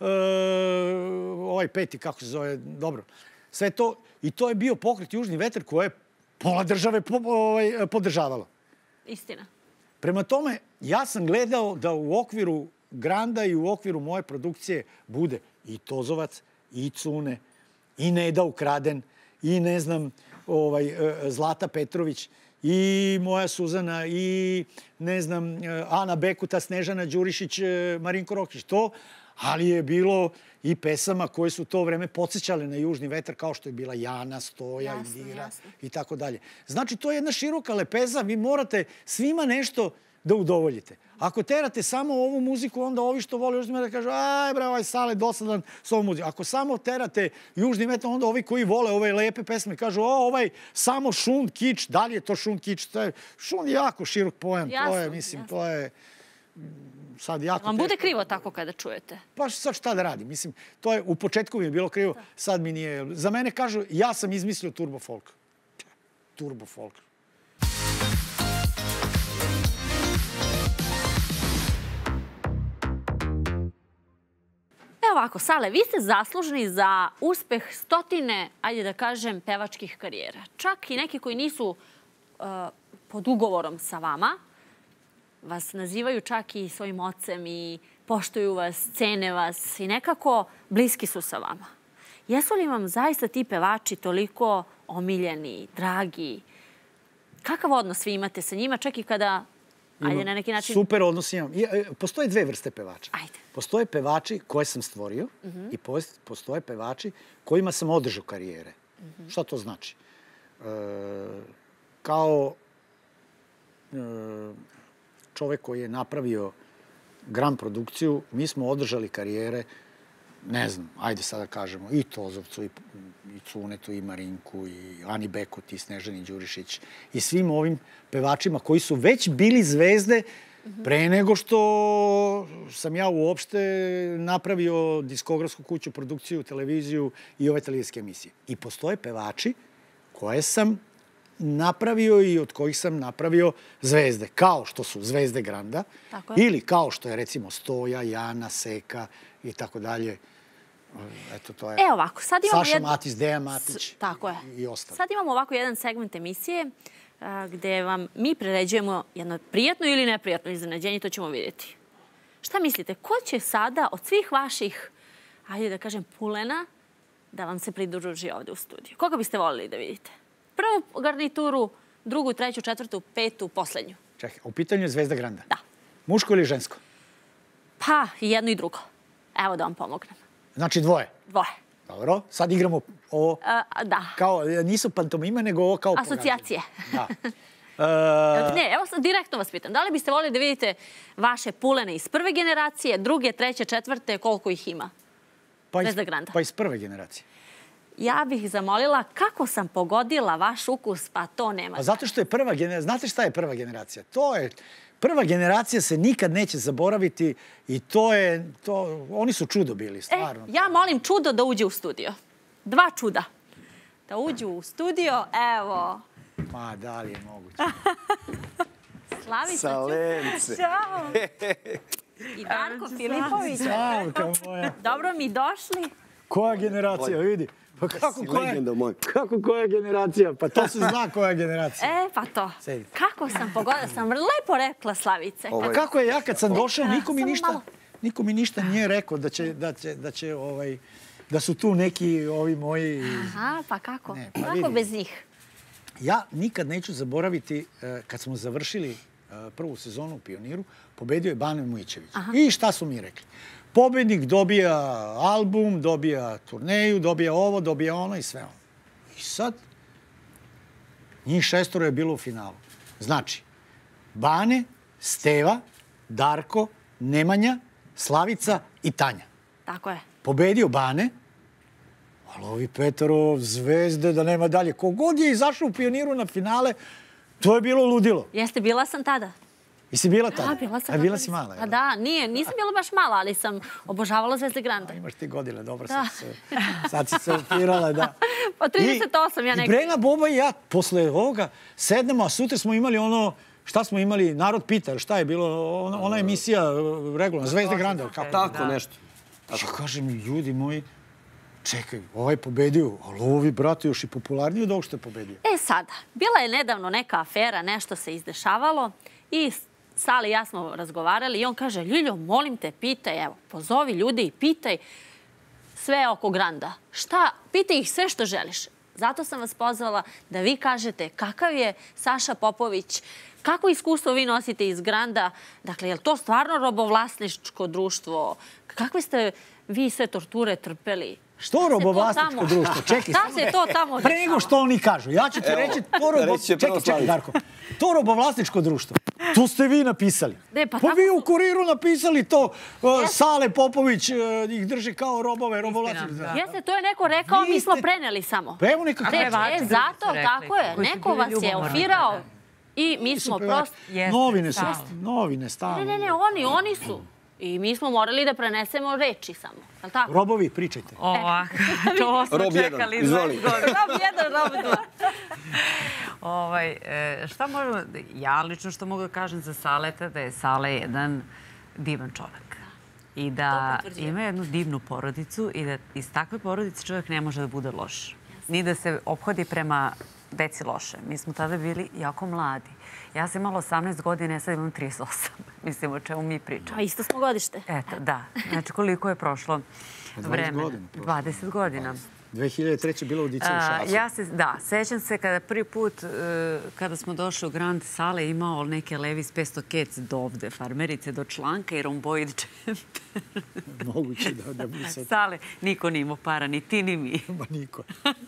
ovaj peti, kako se zove, dobro. Sve to, i to je bio pokret Južni vetar koje je pola države po, ovaj, podržavalo. Istina. Prema tome, ja sam gledao da u okviru Granda i u okviru moje produkcije bude i Tozovac, i Cune, i Neda Ukraden, i ne znam, ovaj, Zlata Petrović, i moja Suzana, i ne znam, Ana Bekuta, Snežana Đurišić, Marinko Rokić. To, ali je bilo i pesama koje su to vreme podsjećale na Južni vetar, kao što je bila Jana, Stoja, jasno, Indira jasno. I tako dalje. Znači, to je jedna široka lepeza. Vi morate svima nešto da udovoljite. Ako terate samo ovu muziku, onda ovi što vole Južni vetar kažu, aj bre, ovaj Sale dosadan s ovom muzikom. Ako samo terate Južni vetar, onda ovi koji vole ove lepe pesme kažu, o, ovaj samo šund, kič, da li je to šund, kič? To je, šund je jako širok pojam. Jasno, to je, mislim, jasno. To je... Sad jako vam bude krivo tako kada čujete? Pa sad šta da radim? Mislim, to je, u početku mi je bilo krivo, sad mi nije... Za mene kažu, ja sam izmislio turbo folk. Turbo folk. Evo ovako, Sale, vi ste zaslužni za uspeh stotine, ajde da kažem, pevačkih karijera. Čak i neki koji nisu uh, pod ugovorom sa vama, vas nazivaju čak i svojim ocem i poštuju vas, cene vas i nekako bliski su sa vama. Jesu li vam zaista ti pevači toliko omiljeni, dragi? Kakav odnos vi imate sa njima, čak i kada Ajde, na neki način... Super odnos imam. I, e, Postoje dve vrste pevača. Ajde. Postoje pevači koje sam stvorio i pos- postoje pevači kojima sam održao karijere. Šta to znači? E, kao e, čovek koji je napravio gram produkciju, mi smo održali karijere, ne znam, ajde sada kažemo, i Tozovcu, i, i Cunetu, i Marinku, i Ani Bekut, i Snežani Đurišić, i svim ovim pevačima koji su već bili zvezde pre nego što sam ja uopšte napravio diskografsku kuću, produkciju, televiziju i ove televizijske emisije. I postoje pevači koje sam napravio i od kojih sam napravio zvezde, kao što su Zvezde Granda, ili kao što je recimo Stoja, Jana, Seka i tako dalje. Eto, to je E, ovako, sad imamo... Saša jed... Matić, Dejan Matić Tako je. i, i ostalo. Sad imamo ovako jedan segment emisije a, gde vam mi priređujemo jedno prijatno ili neprijatno iznenađenje, to ćemo vidjeti. Šta mislite, ko će sada od svih vaših, ajde da kažem, pulena, da vam se pridruži ovde u studiju? Koga biste volili da vidite? Prvu garnituru, drugu, treću, četvrtu, petu, poslednju. Čekaj, u pitanju je Zvezda Granda. Da. Muško ili žensko? Pa, i jedno i drugo. Evo da vam pomognem. Znači dvoje. Dvoje. Dobro, sad igramo ovo A, da. kao, nisu pantomime, nego ovo kao... Asocijacije. Da. Uh... Ne, evo sad direktno vas pitam. Da li biste volili da vidite vaše pulene iz prve generacije, druge, treće, četvrte, koliko ih ima? Pa iz, Zvezda Granda. pa iz prve generacije. Ja bih zamolila kako sam pogodila vaš ukus, pa to nema. Pa zato što je prva generacija... Znate šta je prva generacija? To je... Prva generacija se nikad neće zaboraviti i to je... To, oni su čudo bili, stvarno. E, ja molim čudo da uđe u studio. Dva čuda. Da uđu u studio, evo. Ma, da li je moguće? Slavica Salence. Ćao. I Darko Filipović. Slavka moja. Dobro mi došli. Koja generacija, vidi. Pa kako koja, legenda moj. kako koja generacija? Pa to se zna koja generacija. E, pa to. Sedi. Kako sam pogodila? Sam lepo rekla Slavice. Pa kako je ja kad sam došao, niko mi Samo ništa, malo. niko mi ništa nije rekao da će, da će, da će ovaj, da su tu neki ovi moji... Aha, pa kako? Ne, pa Kako vidi. bez njih? Ja nikad neću zaboraviti, eh, kad smo završili eh, prvu sezonu u Pioniru, pobedio je Bane Mujićević. I šta su mi rekli? Pobednik dobija album, dobija turneju, dobija ovo, dobija ono i sve ono. I sad, njih šestoro je bilo u finalu. Znači, Bane, Steva, Darko, Nemanja, Slavica i Tanja. Tako je. Pobedio Bane, ali ovi petoro zvezde da nema dalje. Kogod je izašao u Pioniru na finale, to je bilo ludilo. Jeste, bila sam tada. I si bila tada? Da, bila sam. A bila tada. si mala, Pa jel? da, nije, nisam bila baš mala, ali sam obožavala Zvezde Granda. Imaš ti godine, dobro, Da. sad, se, sad si se upirala, da. Pa trideset osam, ja I nekako. Brena, Boba i ja posle ovoga sednemo, a sutra smo imali ono, šta smo imali, Narod pita, šta je bilo, ona, ona emisija regularna, Zvezde Granda, ili kako? Tako nešto. Ja kažem, ljudi moji, čekaj, ovaj pobedio, ali ovi, brate, još i popularniji od ovog što je pobedio. E sada, bila je nedavno neka afera, nešto se izdešavalo i Sali i ja smo razgovarali i on kaže, Ljiljo, molim te, pitaj, evo, pozovi ljude i pitaj sve oko Granda. Šta? Pitaj ih sve što želiš. Zato sam vas pozvala da vi kažete kakav je Saša Popović, kako iskustvo vi nosite iz Granda, dakle, je li to stvarno robovlasničko društvo? Kakve ste vi sve torture trpeli? Što robovlasničko društvo? Čekaj, Šta samo se ne- to tamo Pre nego što oni kažu, ja ću ti Evo, reći, to robo... reći će Čekaj, prvo čekaj, Slavica. Darko. To robovlasničko društvo, to ste vi napisali. Ne, pa pa tako vi su- u Kuriru napisali to, uh, Sale Popović uh, ih drži kao robove, robovlasničko. da. Jeste, to je neko rekao, Vi mi smo ste- preneli samo. Pa evo neka Ne, kaže. pevači e, drugi zato, su rekli, tako je. koji su Neko bili vas je ljubomorni. ofirao i mi smo Super, prosto... Jeste, Novine su, stalno. novine, stalno. Ne, ne, ne, oni, oni su. I mi smo morali da prenesemo reči samo. Je li tako? Robovi, pričajte. Ovako, to smo Rob jedan, čekali izvoli. dvadeset godina. Rob jedan, rob dva. Ovaj, e, šta možemo, ja lično što mogu da kažem za Saleta, da je Sale jedan divan čovek. I da To potvrđujem. ima jednu divnu porodicu i da iz takve porodice čovjek ne može da bude loš. Ni da se ophodi prema deci loše. Mi smo tada bili jako mladi. Ja sam imala osamnaest godina, ja sad imam trideset osam. Mislim, o čemu mi pričamo. A isto smo godište. Eto, da. Znači, koliko je prošlo vremena? dvadeset godina. dve hiljade treće bilo audicija u Šasu. Ja se, da, sećam se kada prvi put, kada smo došli u Grand Sale, imao neke Levi's petsto kec do ovde, farmerice do članka i romboid džemper. Moguće da, da bi se... Sale, niko nije imao para, ni ti, ni mi. Ma niko.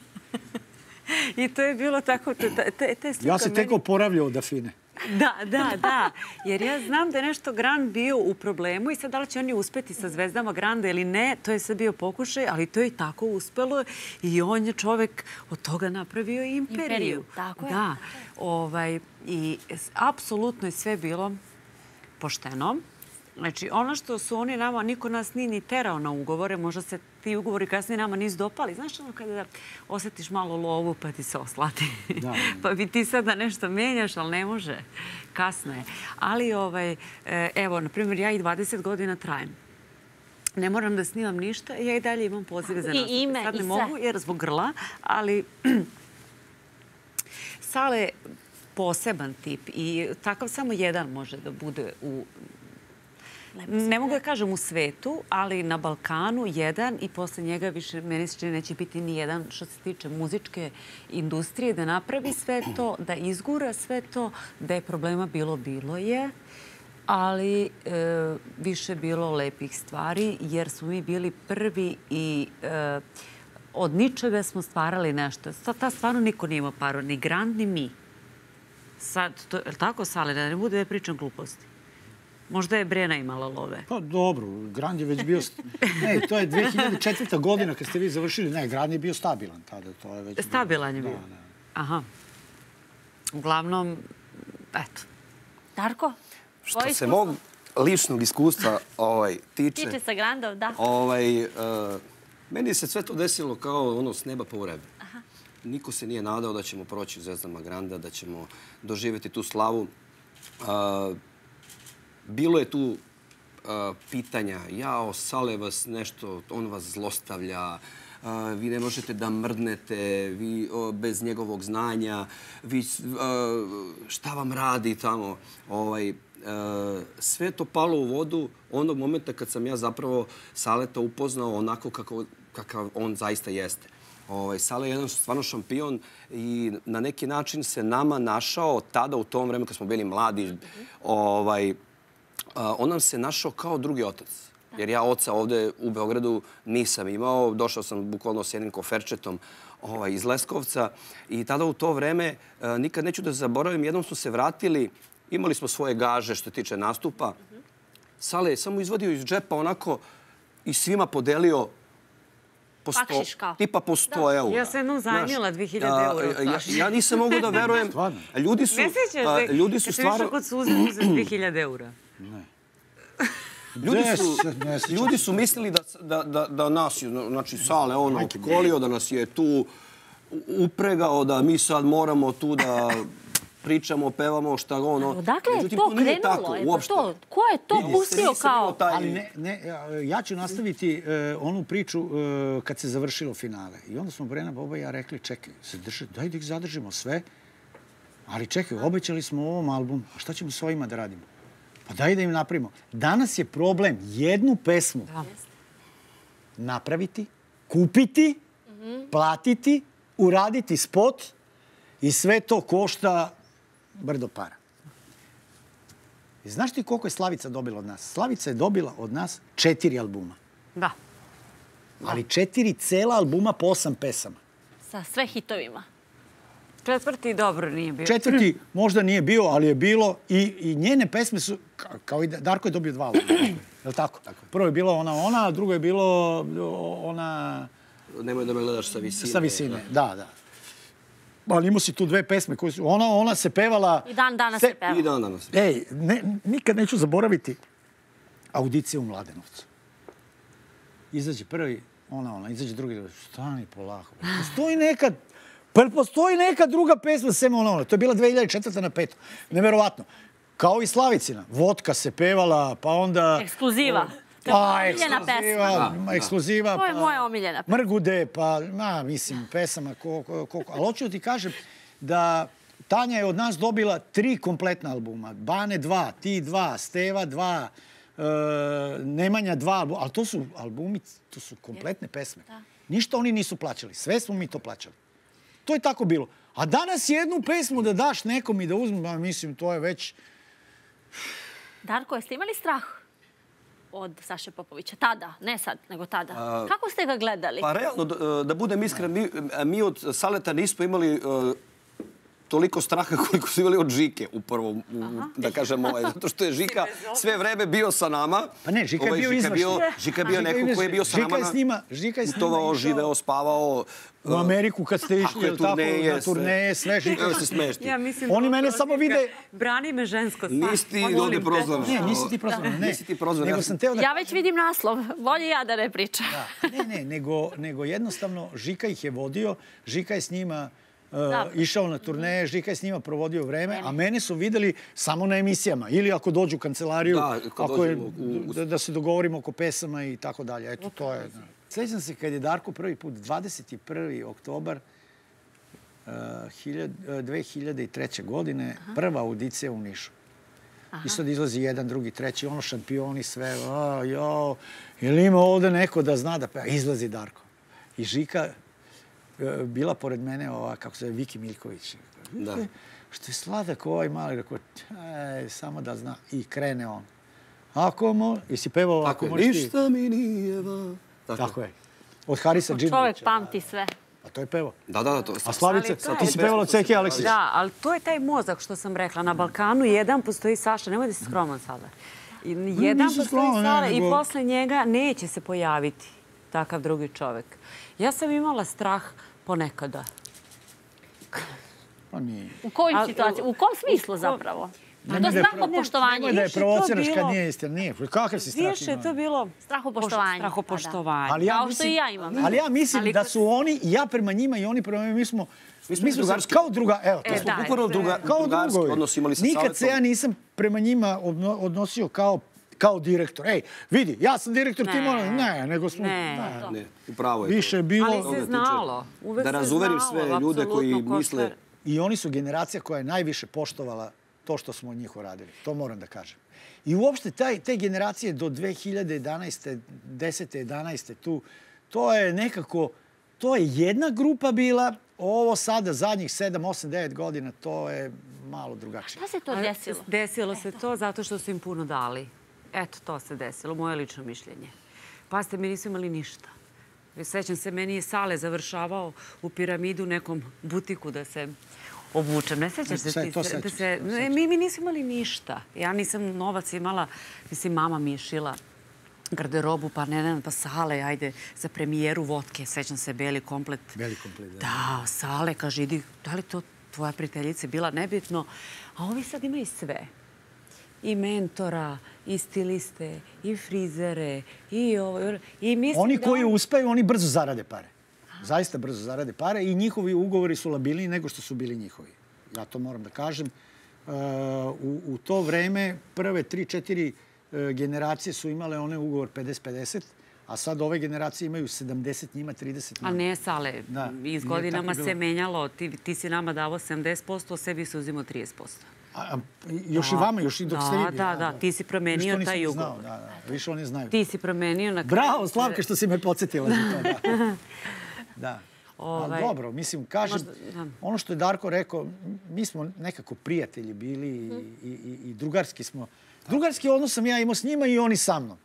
I to je bilo tako... Te, te, te ja se tek oporavljao od Afine. Da, da, da. Jer ja znam da je nešto Grand bio u problemu i sad da li će oni uspeti sa zvezdama Granda ili ne, to je sad bio pokušaj, ali to je i tako uspelo i on je čovek od toga napravio imperiju. Imperiju, tako je. Da. Ovaj, i apsolutno je sve bilo pošteno. Znači, ono što su oni nama, niko nas nije ni terao na ugovore, možda se ti ugovori kasnije nama nisu dopali. Znaš ono kada osjetiš malo lovu pa ti se oslati. Da. Pa bi ti sad da nešto menjaš, ali ne može. Kasno je. Ali, ovaj, evo, na primjer, ja i dvadeset godina trajem. Ne moram da snimam ništa, ja i dalje imam pozive za nastup. I ime, sad ne i mogu, jer zbog grla, ali Sale je poseban tip i takav samo jedan može da bude u... Ne mogu da kažem u svetu, ali na Balkanu jedan i posle njega više meni se čini neće biti ni jedan što se tiče muzičke industrije, da napravi sve to, da izgura sve to, da je problema bilo, bilo je, ali e, više bilo lepih stvari jer smo mi bili prvi i e, od ničega smo stvarali nešto. Ta stvarno niko nije imao paru, ni Grand, ni mi. Sad, to, je li tako, Sale, da ne bude da pričam gluposti? Možda je Brena imala love. Pa dobro, Grand je već bio... Ne, to je dve hiljade četvrta godina kad ste vi završili. Ne, Grand je bio stabilan tada. To je već stabilan je bio? Da, da. Aha. Uglavnom, eto. Darko? Što se mog ličnog iskustva ovaj, tiče... Tiče sa Grandov, da. Ovaj, uh, meni se sve to desilo kao ono s neba pa u rebe. Aha. Niko se nije nadao da ćemo proći u Zvezdama Granda, da ćemo doživjeti tu slavu. Uh, Bilo je tu uh, pitanja, jao, Sale vas nešto, on vas zlostavlja, uh, vi ne možete da mrdnete, vi uh, bez njegovog znanja, vi, uh, šta vam radi tamo. Ovaj, uh, sve to palo u vodu onog momenta kad sam ja zapravo Saleta upoznao onako kako, kakav on zaista jeste. Ovaj, Sale je jedan stvarno šampion i na neki način se nama našao tada u tom vremenu kad smo bili mladi, ovaj, on nam se našao kao drugi otac. Jer ja oca ovde u Beogradu nisam imao. Došao sam bukvalno s jednim koferčetom ovaj, iz Leskovca. I tada u to vreme, nikad neću da zaboravim, jednom smo se vratili, imali smo svoje gaže što tiče nastupa. Sale je samo izvadio iz džepa onako i svima podelio po sto, tipa po sto eura. Ja sam jednom zajmila dve hiljade eura. Ja, ja nisam mogu da verujem. Ljudi su, ne sjećaš ljudi su stvarno... Kad si kod Suze za dve hiljade eura? Ne. Ljudi su, ljudi su mislili da, da, da, da nas je, znači Sale, ono, opkolio, da nas je tu upregao, da mi sad moramo tu da pričamo, pevamo, šta ono. Odakle je to krenulo? Uopšte. To, ko je to pustio kao... Ali ne, ne, ja ću nastaviti uh, onu priču uh, kad se završilo finale. I onda smo Brena, Boba i ja rekli, čekaj, zadrži, daj da ih zadržimo sve, ali čekaj, obećali smo u ovom albumu, a šta ćemo s ovima da radimo? Pa daj da im napravimo. Danas je problem jednu pesmu napraviti, kupiti, platiti, uraditi spot i sve to košta brdo para. I znaš ti koliko je Slavica dobila od nas? Slavica je dobila od nas četiri albuma. Da. Ali četiri cela albuma po osam pesama. Sa sve hitovima. Četvrti dobro nije bio. Četvrti možda nije bio, ali je bilo. I, i njene pesme su, kao i Darko je dobio dva albuma. Je li tako? Tako. Prvo je bilo ona ona, a drugo je bilo ona... Nemoj da me gledaš sa visine. Sa visine, da, da. Ali imao si tu dve pesme koje su... Ona, ona se pevala... I dan danas se pevala. I dan danas. Ej, ne, nikad neću zaboraviti audicije u Mladenovcu. Izađe prvi, ona, ona, izađe drugi, stani polako. Postoji nekad... Pa postoji neka druga pesma sem ona, ona. To je bila dve hiljade četvrta na petu. Neverovatno. Kao i Slavicina. Vodka se pevala, pa onda... Ekskluziva. Pa, ekskluziva. Ekskluziva. To je moja omiljena pesma. Mrgude, pa, ma, mislim, pesama koliko... Ali hoću da ti kažem, da Tanja je od nas dobila tri kompletna albuma. Bane dva, Ti dva, Steva dva, e, Nemanja dva, ali to su albumi, to su kompletne pesme. Ništa oni nisu plaćali, sve smo mi to plaćali. To je tako bilo. A danas jednu pesmu da daš nekom i da uzme, mislim, to je već... Darko, jeste imali strah od Saše Popovića? Tada, ne sad, nego tada. Kako ste ga gledali? Pa realno, da budem iskren, mi, mi od Saleta nismo imali uh, toliko straha koliko su imali od Žike u prvom, u, da kažem ovaj, zato što je Žika sve vreme bio sa nama. Pa ne, Žika je ovaj, bio Žika izvršni. bio, Žika je bio neko koji je bio sa Žika nama. Je s njima, Žika je s njima putovao, išao živeo, spavao. U Ameriku kad ste išli, je, turneje, na turneje, sve Žika. Evo se smešti. Ja mislim, Oni mene samo vide... Brani me žensko sad. Nisi ti ovdje prozvan. Ne, nisi ti prozvan, ne. Nisi ti prozvan. Nego sam teo da... Ja već vidim naslov. Bolje ja da ne pričam. Ne, ne, nego, nego jednostavno Žika ih je vodio, Žika je s njima uh, išao na turneje, Žika je s njima provodio vreme, a mene su videli samo na emisijama. Ili ako dođu u kancelariju, Da, kad ako je, dođemo u- da, da se dogovorimo oko pesama i tako dalje. Eto, to je... Da. Sjećam se kad je Darko prvi put, dvadeset prvi oktobar uh, hiljad, uh, dve hiljade treće. godine, prva audicija u Nišu. I sad izlazi jedan, drugi, treći, ono šampioni, sve, a, jo, je li ima ovde neko da zna da peva? Izlazi Darko. I Žika e, bila pored mene, ova, kako se zove, Viki Miljković. Da. Što je sladak ovaj mali, rekao, ej, samo da zna. I krene on. Ako mo... I si pevao ovako, Tako je, možeš ti... ništa mi nije va. Tako je. Od Harisa Džimovića. Čovjek pamti sve. A to je pevao. Da, da, da. To, A Slavica, Ali to je- ti si pevala od Ceke Aleksić. Da, ali to je taj mozak što sam rekla. Na Balkanu jedan postoji Saša, nemoj da si skroman sada. I jedan nisam postoji skroman, ne, Sara i nego- posle njega neće se pojaviti takav drugi čovek. Ja sam imala strah ponekada. Pa nije. U kojoj Ali- situaciji? U kom smislu u ko- zapravo? Nemoj To da je straho pro- poštovanje. Nemoj da je Više je to provociraš kad bilo- nije istina. Nije. Kakav si strah Više je imao? to bilo Strahopoštovanje. strahopoštovanje. Ali ja Kao što mislim- i ja imam. Ali ja mislim Ali da kad- su oni, ja prema njima i oni prema njima, mi smo... Mi smo Mi smo drugarski. kao druga, evo, to E, smo da, Upravo to je- druga, kao drugarski drugovi. odnos imali sa Nikad se Saletom. ja nisam prema njima odno- odnosio kao kao direktor. Ej, vidi, ja sam direktor, ti Ne. moram... Ne, nego smo... Ne. Ne, upravo je to. Više je bilo... Ali Toga se tiče. znalo. Uvek Da se razuverim znalo, sve ljude koji apsolutno, ko misle- šta- I oni su generacija koja je najviše poštovala to što smo od njih uradili. To moram da kažem. I uopšte taj, te generacije do dve hiljade jedanaeste. desete. jedanaeste. tu, to je nekako, to je jedna grupa bila, ovo sada zadnjih sedam, osam, devet godina, to je malo drugačije. Šta se to A, desilo? Desilo se to zato što su im puno dali. Eto, to se desilo, moje lično mišljenje. Pazite, mi nisu imali ništa. Sećam se, meni je Sale završavao u Piramidu u nekom butiku da se obučem. Ne sećaš se Sve, ti? to se- sećam da se, se, to ne, sećam. mi, mi nismo imali ništa. Ja nisam novac imala, mislim, mama mi je šila garderobu, pa ne, pa Sale, ajde, za premijeru vodke, sećam se, beli komplet. Beli komplet, da. Da, Sale, kaže, idi, da li to tvoja prijateljica bila nebitno? A ovi sad imaju sve. I mentora, i stiliste, i frizere, i ovo. I mislim Oni da koji on- uspeju, oni brzo zarade pare. Zaista brzo zarade pare i njihovi ugovori su labilniji nego što su bili njihovi. Ja to moram da kažem. Uh, u, u to vreme prve tri, četiri uh, generacije su imale one ugovor pedeset pedeset, a sad ove generacije imaju sedamdeset njima, trideset A njima. ne, Sale, Da, iz nije godinama tako se bilo. menjalo. Ti, ti si nama davo sedamdeset posto, sebi se uzimao trideset posto. A, a, još i vama, još i dok ste vi Da, bili. da, da, ti si promenio Više to nisam taj ni ugovor. znao, Da, da, više oni znaju. Ti si promenio na kraju. Bravo, Slavka, što si me podsjetila za to. Da. Da. Ovaj, Ali dobro, mislim, kažem, možda, da. ono što je Darko rekao, mi smo nekako prijatelji bili i, i, i, i drugarski smo. Drugarski odnos sam ja imao s njima i oni sa mnom.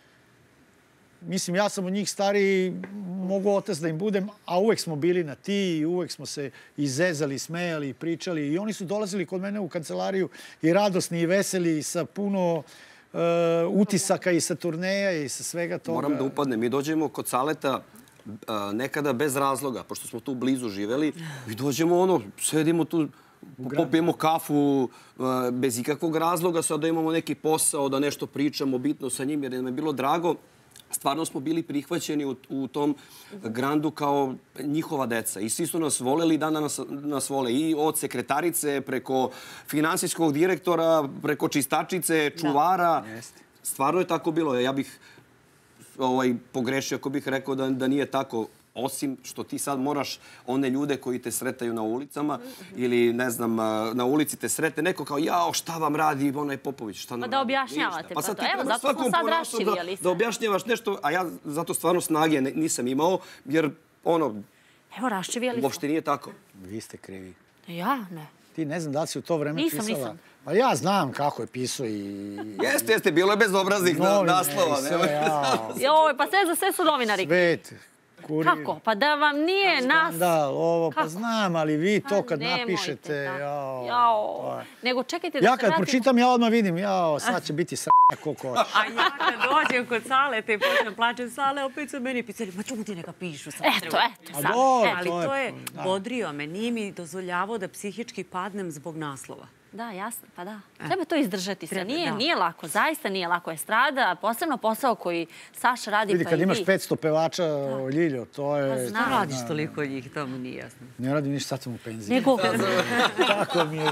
Mislim, ja sam od njih stariji, mogu otac da im budem, a uvek smo bili na ti i uvek smo se izezali, smejali, pričali. I oni su dolazili kod mene u kancelariju i radosni i veseli i sa puno uh, utisaka i sa turneja i sa svega toga. Moram da upadnem. Mi dođemo kod Saleta a, nekada bez razloga, pošto smo tu blizu živeli. Mi dođemo, ono, sedimo tu, popijemo kafu a, bez ikakvog razloga, sad da imamo neki posao, da nešto pričamo bitno sa njim, jer nam je bilo drago. Stvarno smo bili prihvaćeni u, u tom grandu kao njihova deca. I svi su nas voleli, dana nas, nas vole. I od sekretarice, preko finansijskog direktora, preko čistačice, čuvara. Stvarno je tako bilo. Ja bih ovaj, pogrešio ako bih rekao da, da nije tako. Osim što ti sad moraš one ljude koji te sretaju na ulicama ili, ne znam, na ulici te srete neko kao, jao, šta vam radi onaj Popović? Šta nam Pa da radi? objašnjavate Ništa. pa sad to. ti Evo, trebaš zato smo svakom sad ponašati raščivijali da, se. da objašnjavaš nešto, a ja zato stvarno snage ne- nisam imao, jer ono, Evo, raščivijali smo. uopšte nije tako. Vi ste krivi. Ja, ne. Ti ne znam da li si u to vreme Nisam, pisala. nisam. Pa ja znam kako je pisao i... Jeste, jeste, bilo je bezobraznih na- Novine naslova. i sve, nemoj- jao. Joj, pa sve za sve su novinari. Svet, kurir. Kako? Pa da vam nije nas... Da, ovo, pa Kako? znam, ali vi to kad Pa nemojte, napišete, da. jao. Jao. to je. Nego čekajte da Ja se kad vratimo. pročitam, ja odmah vidim, jao, sad će biti sranja koliko hoće. A ja kad dođem kod Saleta i počnem plaćem, Sale, opet su meni pisali, ma čemu ti neka pišu? Sad Eto, treba." eto, A sad. dobro, E, Ali to je- to je da. bodrio me, nije mi dozvoljavao da psihički padnem zbog naslova. Da, jasno, pa da. Treba to izdržati se. Treba, Nije, da. nije lako, zaista nije lako. Estrada, posebno posao koji Saša radi, Vidi, pa kad i imaš vi. petsto pevača, Ljiljo, to je... Pa znam. Šta radiš toliko njih, to mi nije jasno. Ne radim ništa, sad sam u penziji. Nego, Tako mi je.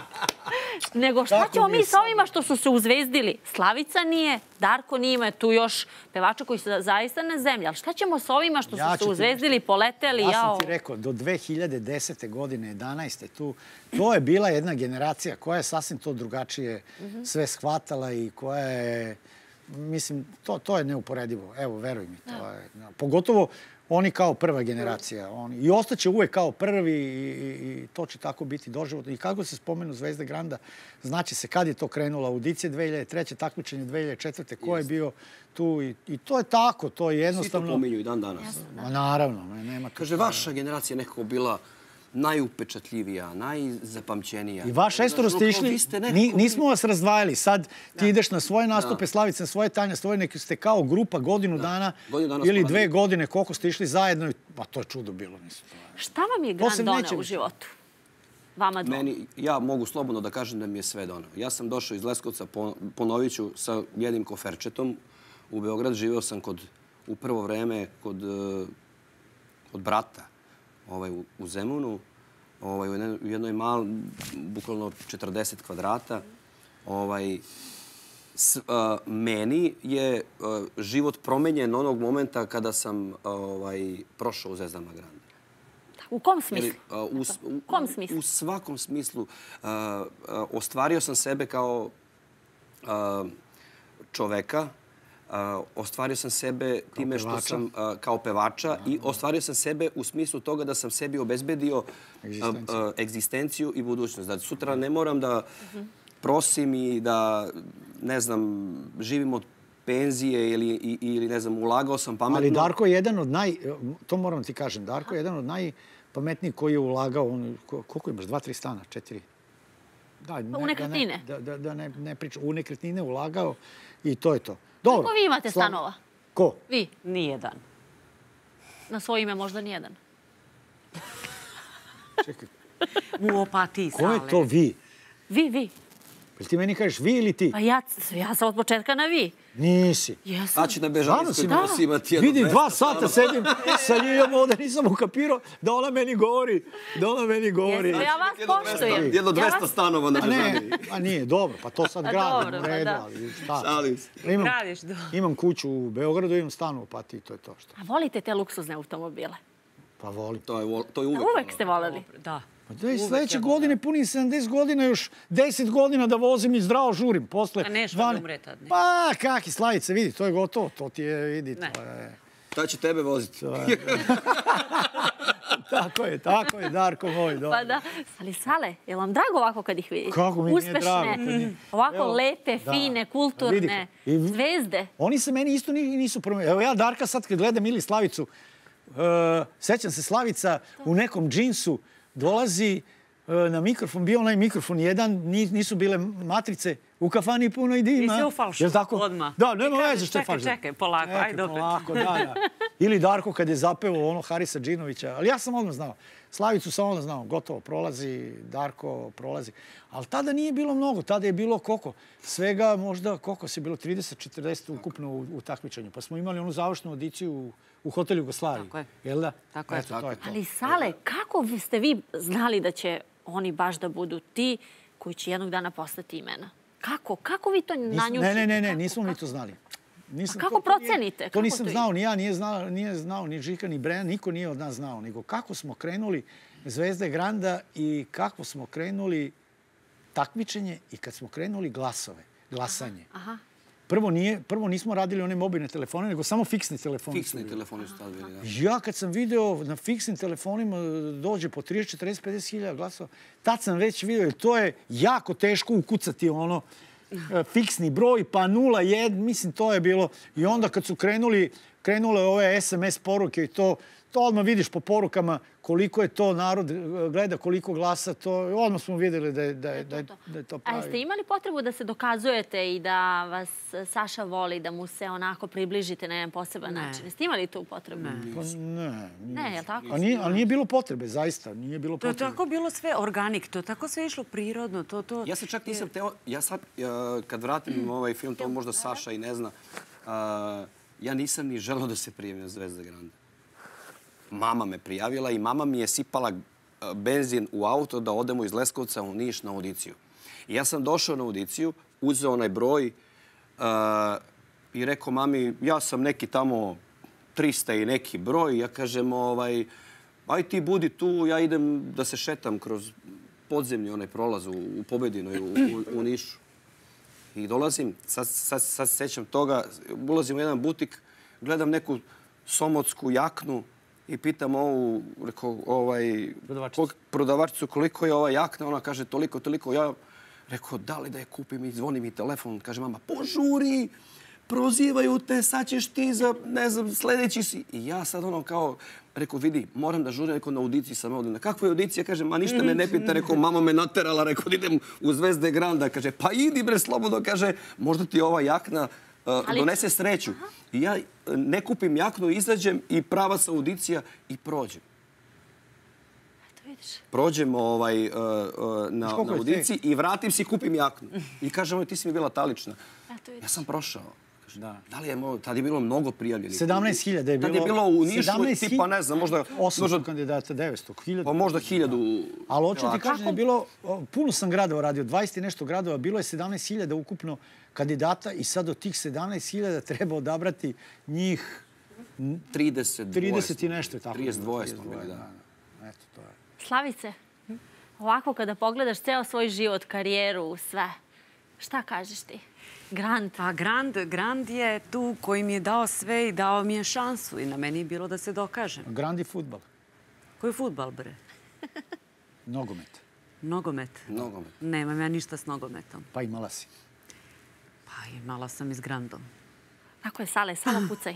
nego šta Tako ćemo mi je mi sa sad. ovima što su se uzvezdili? Slavica nije, Darko nije, ima tu još pevača koji su zaista na zemlji. Ali šta ćemo sa ovima što Ja su ću se ti uzvezdili, poleteli? Ja jao? sam ti rekao, do dve hiljade desete. godine, jedanaeste. tu, to je bila jedna generacija koja je sasvim to drugačije sve shvatala i koja je, mislim, to, to je neuporedivo. Evo, veruj mi. To je, pogotovo oni kao prva generacija. Oni, I ostaće uvek kao prvi i, i, i to će tako biti doživotno. I kako se spomenu Zvezde Granda, znači se kad je to krenulo. Audicije dve hiljade treće. takmičenje dve hiljade četvrte. Ko je bio tu i, i to je tako. To je Svi to jednostavno... pominju i dan danas. Ma naravno, ne, nema tu. Kaže, vaša generacija nekako bila najupečatljivija, najzapamćenija. I vaš šestoro ste Znači, išli, vi ste nekako ni, bili- nismo vas razdvajali. Sad ti ideš na svoje nastupe, Slavica na svoje, Tanja svoje, neki ste kao grupa godinu dana Godinu dana ili smo dve radili. godine, koliko ste išli zajedno. i- Pa to je čudo bilo, mislim. to je. Šta vam je Grand Posle doneo neće u više. životu? Vama dvoje. Meni, ja mogu slobodno da kažem da mi je sve doneo. Ja sam došao iz Leskovca, po- ponovit ću, sa jednim koferčetom u Beograd. Živeo sam kod, u prvo vreme kod, eh, kod brata ovaj, u, u Zemunu, ovaj, u jednoj, u jednoj mal, bukvalno četrdeset kvadrata. Ovaj, s, a, meni je a, život promenjen onog momenta kada sam ovaj, prošao u Zvezdama Granda. U kom Jer, smislu? a, u, s- u, kom smislu? U svakom smislu. A, a, ostvario sam sebe kao a, čoveka, a, ostvario sam sebe time što pevača. sam a, kao pevača i ostvario sam sebe u smislu toga da sam sebi obezbedio a, Egzistenciju. a, egzistenciju i budućnost. Da sutra ne moram da prosim i da, ne znam, živim od penzije ili, i- ili ne znam, ulagao sam pametno. Ali Darko je jedan od naj... To moram ti kažem. Darko je jedan od najpametnijih koji je ulagao. On, ko- koliko imaš? Dva, tri stana? Četiri? Da, ne, u nekretnine. Da, ne, da, da ne, ne pričam. U nekretnine ulagao i to je to. Dobro. Koliko vi imate Sla- stanova? Ko? Vi? Nijedan. Na svoje ime možda nijedan. Čekaj. U Opatiji, Ko Sale. je to vi? Vi, vi. Jel ti meni kažeš vi ili ti? Pa ja, ja sam od početka na vi. Nisi. Jesam. Znači, na Stvarno Bežanskoj si- bilo si imati jedno Vidim, dvesta dva sata stanova. sedim sa Ljiljom ovde, nisam ukapirao da ona meni govori, da ona meni govori. Jesam, ja vas Jedno poštujem. dvesta- Jedno Ja dvesta vas- stanova na A ne, Bežani. a nije, dobro, pa to sad A gradim dobro, u pa redu, da. ali šta? Šalim se. Imam, Radiš, da. imam kuću u Beogradu, imam stan u Opatiji, to je to što. A volite te luksuzne automobile? Pa volim. To je, vol- to je uvek. Uvek ste voleli. Da. Pa da, i Uvek sledeće je godine punim sedamdeset godina, još deset godina da vozim i zdravo žurim. Posle A neš dvane- da umre tad, ne? Pa, kaki, Slavice, vidi, to je gotovo, to ti je, vidi, Ne. to je... Ta će tebe voziti. Tako je, tako je, Darko moj, dobro. Pa da. Ali Sale, je vam drago ovako kad ih vidite? Kako mi nije Uspešne, drago kad nije- ovako Evo, lepe, da. fine, Pa kulturne, vidi, i- zvezde. Oni se meni isto ni- nisu promenili. Evo ja Darka sad kad gledam ili Slavicu, uh, sećam se Slavica u nekom džinsu dolazi uh, na mikrofon, bio onaj mikrofon jedan, ni- nisu bile matrice, u kafani puno i dima. Nisi u falšu, Jel tako? odmah. Da, I nema kažeš, veze što je čekaj, falš. čekaj, polako, Čekaj, ajde opet. polako, da, da. Ili Darko kad je zapevao ono Harisa Džinovića, ali ja sam odmah znao. Slavicu sam odmah znao, gotovo, prolazi, Darko prolazi. Ali tada nije bilo mnogo, tada je bilo koliko? Svega možda, koliko se bilo, trideset četrdeset ukupno u, u takmičenju. Pa smo imali onu završnu audiciju u, u hotelu Jugoslaviji. Tako je. Jel da? Tako je. Eto, to je to. Ali Sale, kako vi- ste vi znali da će oni baš da budu ti koji će jednog dana postati imena? Kako? Kako vi to Nismo- nanjušite? Ne, ne, ne, ne, Kako? nismo mi Kako? to znali. Nisam, kako to- to nije- procenite? To Kako nisam to znao, ni ja, nije znao, nije znao ni Žika, ni Brejan, niko nije od nas znao. Nego kako smo krenuli Zvezde Granda i kako smo krenuli takmičenje i kad smo krenuli glasove, glasanje. Aha. Prvo, nije, prvo nismo radili one mobilne telefone, nego samo fiksni telefoni. su Fiksni bili. telefoni su tad bili, da. Ja kad sam video na fiksnim telefonima dođe po trideset, četrdeset, pedeset hiljada glasova, tad sam već video, jer to je jako teško ukucati ono e, fiksni broj, pa nula jedan, mislim to je bilo. I onda kad su krenuli, krenule ove es em es poruke i to, to odmah vidiš po porukama koliko je to narod gleda, koliko glasa, to odmah smo vidjeli da je, da je, da je, da je to A pravi. jeste imali potrebu da se dokazujete i da vas Saša voli, da mu se onako približite na jedan poseban Ne. način? Jeste imali tu potrebu? Pa ne, nije. Ne, je li tako? A nije, ali nije bilo potrebe, zaista, nije bilo To je potrebe. tako bilo sve organik, to je tako sve išlo prirodno. To, to... Ja se čak nisam teo, ja sad, uh, kad vratim ovaj film, to možda Saša i ne zna, uh, ja nisam ni želeo da se prijavim na Zvezde Granda. Mama me prijavila i mama mi je sipala uh, benzin u auto da odemo iz Leskovca u Niš na audiciju. I ja sam došao na audiciju, uzeo onaj broj uh, i rekao mami, ja sam neki tamo trista i neki broj. Ja kažem, ovaj, aj ti budi tu, ja idem da se šetam kroz podzemlji, onaj prolaz u, u Pobedinoj, u, u, u Nišu. I dolazim, sad, sad, sad se sećam toga, ulazim u jedan butik, gledam neku somotsku jaknu i pitam ovu, rekao, ovaj, Prodavačicu. kog- prodavačicu koliko je ova jakna, ona kaže toliko, toliko. Ja rekao, da li da je kupim i zvoni mi telefon, kaže mama, požuri, prozivaju te, sad ćeš ti za, ne znam, sljedeći si. I ja sad ono kao, rekao, vidi, moram da žurim, rekao, na audiciji sam ovdje. Na kakvoj audiciji? Kaže, ma ništa me ne pita, rekao, mama me naterala, rekao, da idem u Zvezde Granda. Kaže, pa idi bre, slobodno, kaže, možda ti ova jakna uh, Ali- donese sreću. I ja uh, ne kupim jaknu, izađem i prava sa audicija i prođem. Eto vidiš. Prođem ovaj, uh, uh, na, koliko na je audiciji i vratim se i kupim jaknu. I kažem, oj, ti si mi bila talična. Eto vidiš. Ja sam prošao. Kaže, Da. da li je, mo- tad je bilo mnogo prijavljenih. sedamnaest hiljada je bilo. Tad je bilo u Nišu, sedamnaest tipa, ne znam, možda, osamsto možda, kandidata, devetsto, hiljada. pa možda hiljadu. Ali hoću ti pevača. kažem da je bilo, o, puno sam gradova radio, dvadeset i nešto gradova, bilo je sedamnaest hiljada ukupno kandidata i sad od tih sedamnaest hiljada treba odabrati njih trideset dvoje trideset i nešto. je Tako trideset dvoje smo trideset bili, dvoje, da. Eto, to je. Slavice, ovako kada pogledaš ceo svoj život, karijeru, sve, šta kažeš ti? Grand. Pa Grand, Grand je tu koji mi je dao sve i dao mi je šansu i na meni je bilo da se dokažem. Grandi futbal, Koji je futbal, bre? nogomet, Nogomet. Nogomet. Nemam ja ništa s nogometom. pa imala si. Pa imala sam i s Grandom. Tako je, Sale, samo pucaj.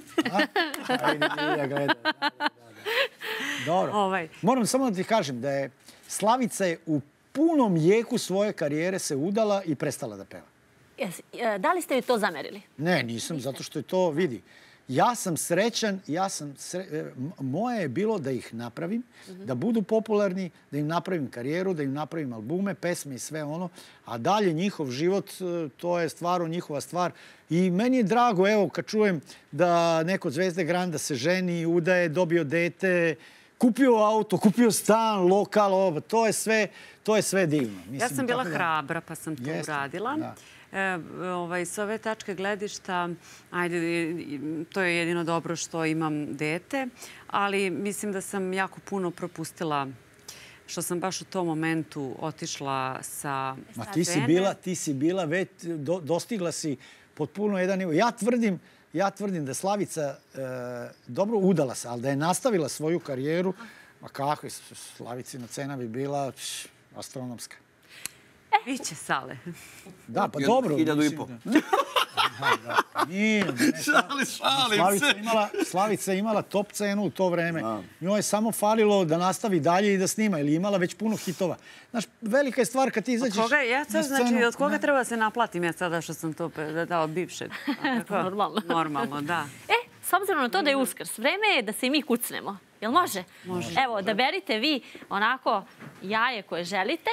Ajde, Ilija gleda. Da, da, da. Dobro. Ovaj. Moram samo da ti kažem da je Slavica je u punom jeku svoje karijere se udala i prestala da peva. Jes, e, da li ste joj to zamerili? Ne, nisam, zato što je to, vidi, ja sam srećan, ja sam sre... e, m- moje je bilo da ih napravim, da budu popularni, da im napravim karijeru, da im napravim albume, pesme i sve ono, a dalje njihov život, e, to je stvarno njihova stvar. I meni je drago, evo, kad čujem da neko od Zvezde Granda se ženi, udaje, dobio dete, kupio auto, kupio stan, lokal, ovo, to je sve, to je sve divno. Ja Mislim, sam bila tako da- hrabra pa sam to Jeste, uradila. da. E, ovaj, s ove tačke gledišta, ajde, to je jedino dobro što imam dete, ali mislim da sam jako puno propustila što sam baš u tom momentu otišla sa Ma ti si scene. bila, ti si bila već, do, dostigla si potpuno jedan nivo. Ja tvrdim, ja tvrdim da Slavica e, dobro udala se, ali da je nastavila svoju karijeru, ma kako je, Slavicina cena bi bila pš, astronomska. Biće, Sale. Da, pa Hiljadu- dobro. hiljadu i mislim po. da- Da, da. Nije, ne, Šali, šalim Slavica se. imala, Slavica je imala top cenu u to vreme. Njoj je samo falilo da nastavi dalje i da snima, ili imala već puno hitova. Znaš, velika je stvar kad ti izađeš Koga, ja na sad, znači, scenu- od koga Ne. treba da se naplatim ja sada što sam to pe- dao bivše? Normalno. Normalno, da. E, s obzirom na to da je Uskrs, vreme je da se i mi kucnemo. Jel može? Može. Evo, da berite vi onako jaje koje želite.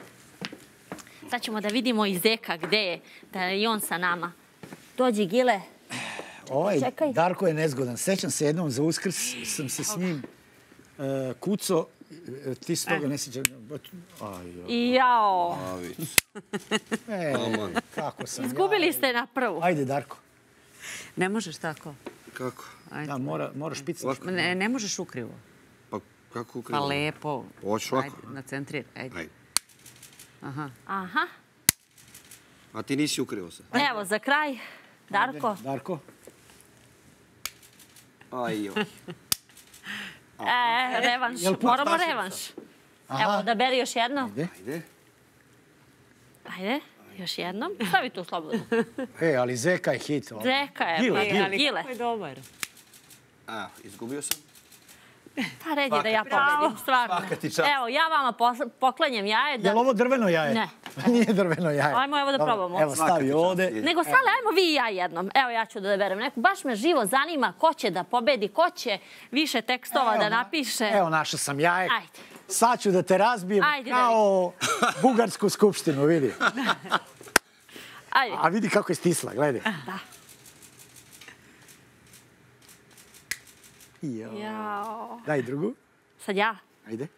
Sad ćemo da vidimo i Zeka gde je, da je i on sa nama. Dođi, Gile. Ovaj Čekaj. Darko je nezgodan. Sećam se jednom za Uskrs, sam se s njim uh, kuco. E, Ti se toga ne sjećaš? Aj, joj. I jao, Avić. E, kako sam. izgubili ste na prvu. Ajde, Darko. Ne možeš tako. Kako? Ajde. Da, mora, mora špicati. Ovako. Ne, ne možeš ukrivo. Pa kako Pa ukrivo? lepo. Hoću ovako. Ajde, nacentrir. Ajde. Ajde. Aha. Aha. A ti nisi ukrivo se. Evo, za kraj, Darko. Darko? Aj, jo. E, revanš. Jel Moramo plastašica? revanš. Evo, da beri još jedno. Ajde. Ajde. Ajde, još jednom. Stavi tu slobodno. E, ali Zeka je hit. ovo. Zeka je. Gile, pa, gile. Ali Gile. kako je dobar. A, izgubio sam. Pa red je da ja Svaka ti pobedim, stvarno. Svaka ti čast. Evo, ja vama posl- poklanjam jaje. Da... Je li ovo drveno jaje? Ne. Nije drveno jaje. Ajmo, evo da Dobro, probamo. Evo, Svaka ti stavi čast. ovde. Nego stale, ajmo vi i ja jednom. Evo, ja ću da odaberem neku. Baš me živo zanima ko će da pobedi, ko će više tekstova Evo, da na- napiše. Evo, našao sam jaje. Ajde. Sad ću da te razbijem Ajde, kao Bugarsku skupštinu, vidi. Ajde. A vidi kako je stisla, gledaj. Da. Jo. Jao. Daj drugu. Sad ja. Ajde.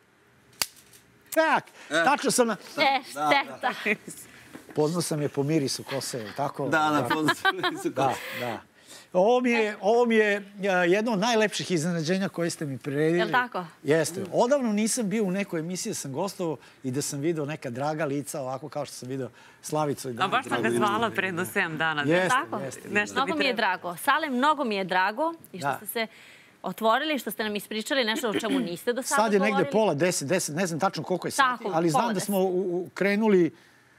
Tak, tačno sam na... E, šteta. Poznao sam je po mirisu kose, je li tako? Da, na poziciju su Da, da. Ovo mi je, ovo mi je a, jedno od najlepših iznenađenja koje ste mi priredili. Jel' tako? Jeste. Odavno nisam bio u nekoj emisiji, da sam gostovao i da sam video neka draga lica, ovako kao što sam video Slavicu i A Danu. baš sam ga zvala pre do sedam dana. Jeste, Tako? jeste. Nešto Mnogo bi mi je trebalo. drago. Sale, mnogo mi je drago i što Da. ste se otvorili, što ste nam ispričali nešto o čemu niste do sada Sad je negde govorili. pola, deset, deset, ne znam tačno koliko je sati, Tako, ali pola znam da deset. smo u, u, krenuli,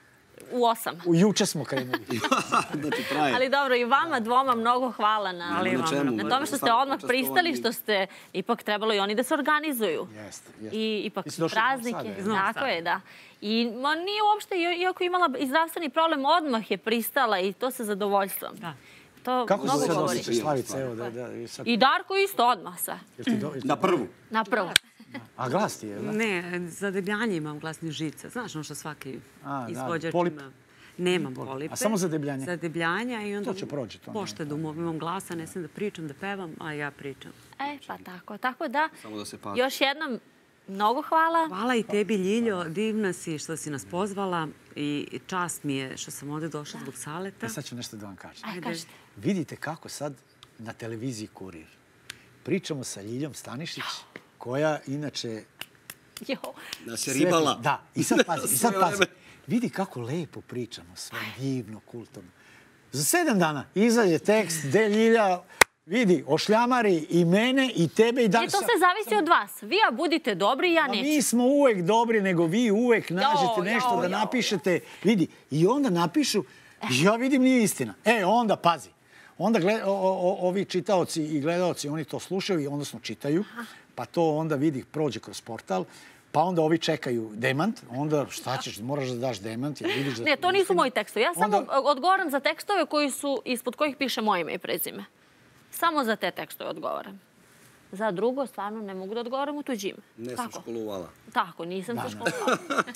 U osam. u juče smo krenuli. Znači, traje. Ali dobro, i vama dvoma mnogo hvala na, Ali Na vama. čemu? na tome što ste Svako odmah učestvovanje. pristali, što ste ipak trebalo i oni da se organizuju. Jeste, jeste. I ipak Ti si došla iz Novog praznike. Sada, iz Novog Tako Sada. je, da. I ma, nije uopšte, i- iako je imala i zdravstveni problem, odmah je pristala i to sa zadovoljstvom. Da. To Kako se mnogo sad govori. osjećaš, Slavice? Evo, da, da, i sad, I Darko isto odmah sa. jel ti do- Na prvu. Na prvu. A glas ti je, da? Ne, za debljanje imam glasnih žica. Znaš ono što svaki A, da, izvođač polip. ima. Nemam polipe. A samo za debljanje? Za debljanja i onda... To će proći, to ne- Poštedom, imam glasa, ne sam da pričam, da pevam, a ja pričam. E, pa tako. Tako da, Samo da se pati. još jednom, mnogo hvala. Hvala i tebi, Ljiljo, divna si što si nas pozvala i čast mi je što sam ovde došla zbog Saleta. E, sad ću nešto da vam kažem. Aj, kažete. Vidite kako sad na televiziji Kurir. Pričamo sa Ljiljom Stanišić, koja inače... Jo. Nas je sve- ribala. Da, i sad pazi, i sad Sve pazi. vreme. Vidi kako lepo pričamo, sve divno, kulturno. Za sedam dana izađe tekst gde Ljilja vidi, ošljamari i mene i tebe i I dan... to sve zavisi od vas. Vi ja budite dobri, ja Ma neću. mi smo uvek dobri, nego vi uvek nađete Jo, nešto jo, da jo. napišete. Vidi, i onda napišu, ja vidim nije istina. E, onda pazi. Onda gled, o, o, ovi čitaoci i gledaoci, oni to slušaju i odnosno čitaju, pa to onda vidi, prođe kroz portal, pa onda ovi čekaju demant, onda šta ćeš, moraš da daš demant, jer vidiš da... Ne, to nisu istina. moji tekstovi. Ja samo Onda- odgovaram za tekstove koji su, ispod kojih piše moje ime i prezime. Samo za te tekstove odgovaram. Za drugo, stvarno, ne mogu da odgovaram u tuđime. Ne sam Tako. školovala. Tako, nisam Da, se da. školovala.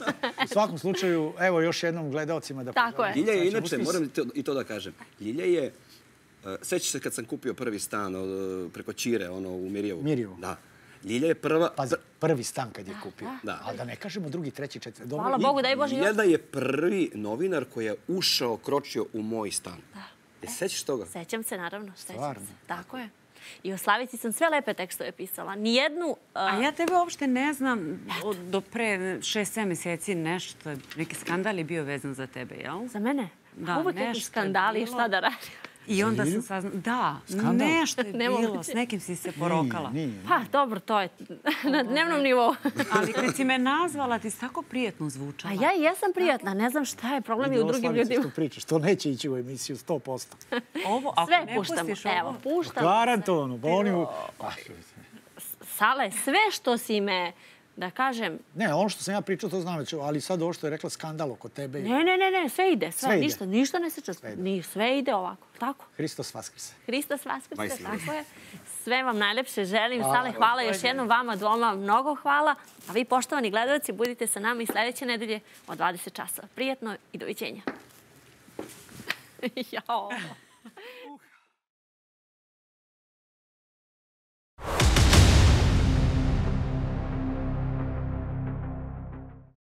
U svakom slučaju, evo još jednom gledaocima da... Tako je. Ljilja je Sad ćemo inače, uspis. moram to, i to da kažem, Ljilja je, uh, sećaš se kad sam kupio prvi stan od, preko Čire, ono, u Mirjevu? Mirjevu. Da. Ljilja je prva... Pazi, prvi stan kad je kupio. Da. Ali da ne kažemo drugi, treći, četvrti. Dobro, Hvala i- Bogu, daj Bože još. Ljilja je prvi novinar koji je ušao, kročio u moj stan. E, sećaš toga? Sećam se, naravno. Sećam Stvarno? se. Tako je. I o Slavici sam sve lepe tekstove pisala. Nijednu... Uh, A ja tebe uopšte ne znam od, do pre šest, sedam meseci nešto, neki skandal je bio vezan za tebe, jel? Za mene? Da, Uvek neki nešto je skandali, bilo. šta da radim? I onda Ljilju? sam saznala, da, Skandal? nešto je Nemoguće. bilo, s nekim si se porokala. Nije, nije. Pa, dobro, to je na dnevnom nivou. Ali kad si me nazvala, ti si tako prijetno A zvučala. ja i jesam prijatna, ne znam šta je problem i Vidi u ovo, drugim Slavice, ljudima. što pričaš, to neće ići u emisiju sto posto. Ovo, ako Sve ne puštamo. pustiš ovo... Evo, puštamo. Garantovano, pa oni... u- Pa, Sale, sve što si me, da kažem, ne, ono što sam ja pričao, to znam već, ali sad ovo što je rekla skandal oko tebe. ne, ne, ne, ne, sve ide, sve, Sve ide. ništa, ništa ne seća, ide. ni sve ide ovako, tako. Hristos vaskrse. Hristos Vaskrse, Vajsli. tako je. Sve vam najlepše želim. Sale, hvala još jednom vama dvoma, mnogo hvala. A vi, poštovani gledalci, budite sa nama i sledeće nedelje od dvadeset časova. Prijatno i doviđenja. Jao.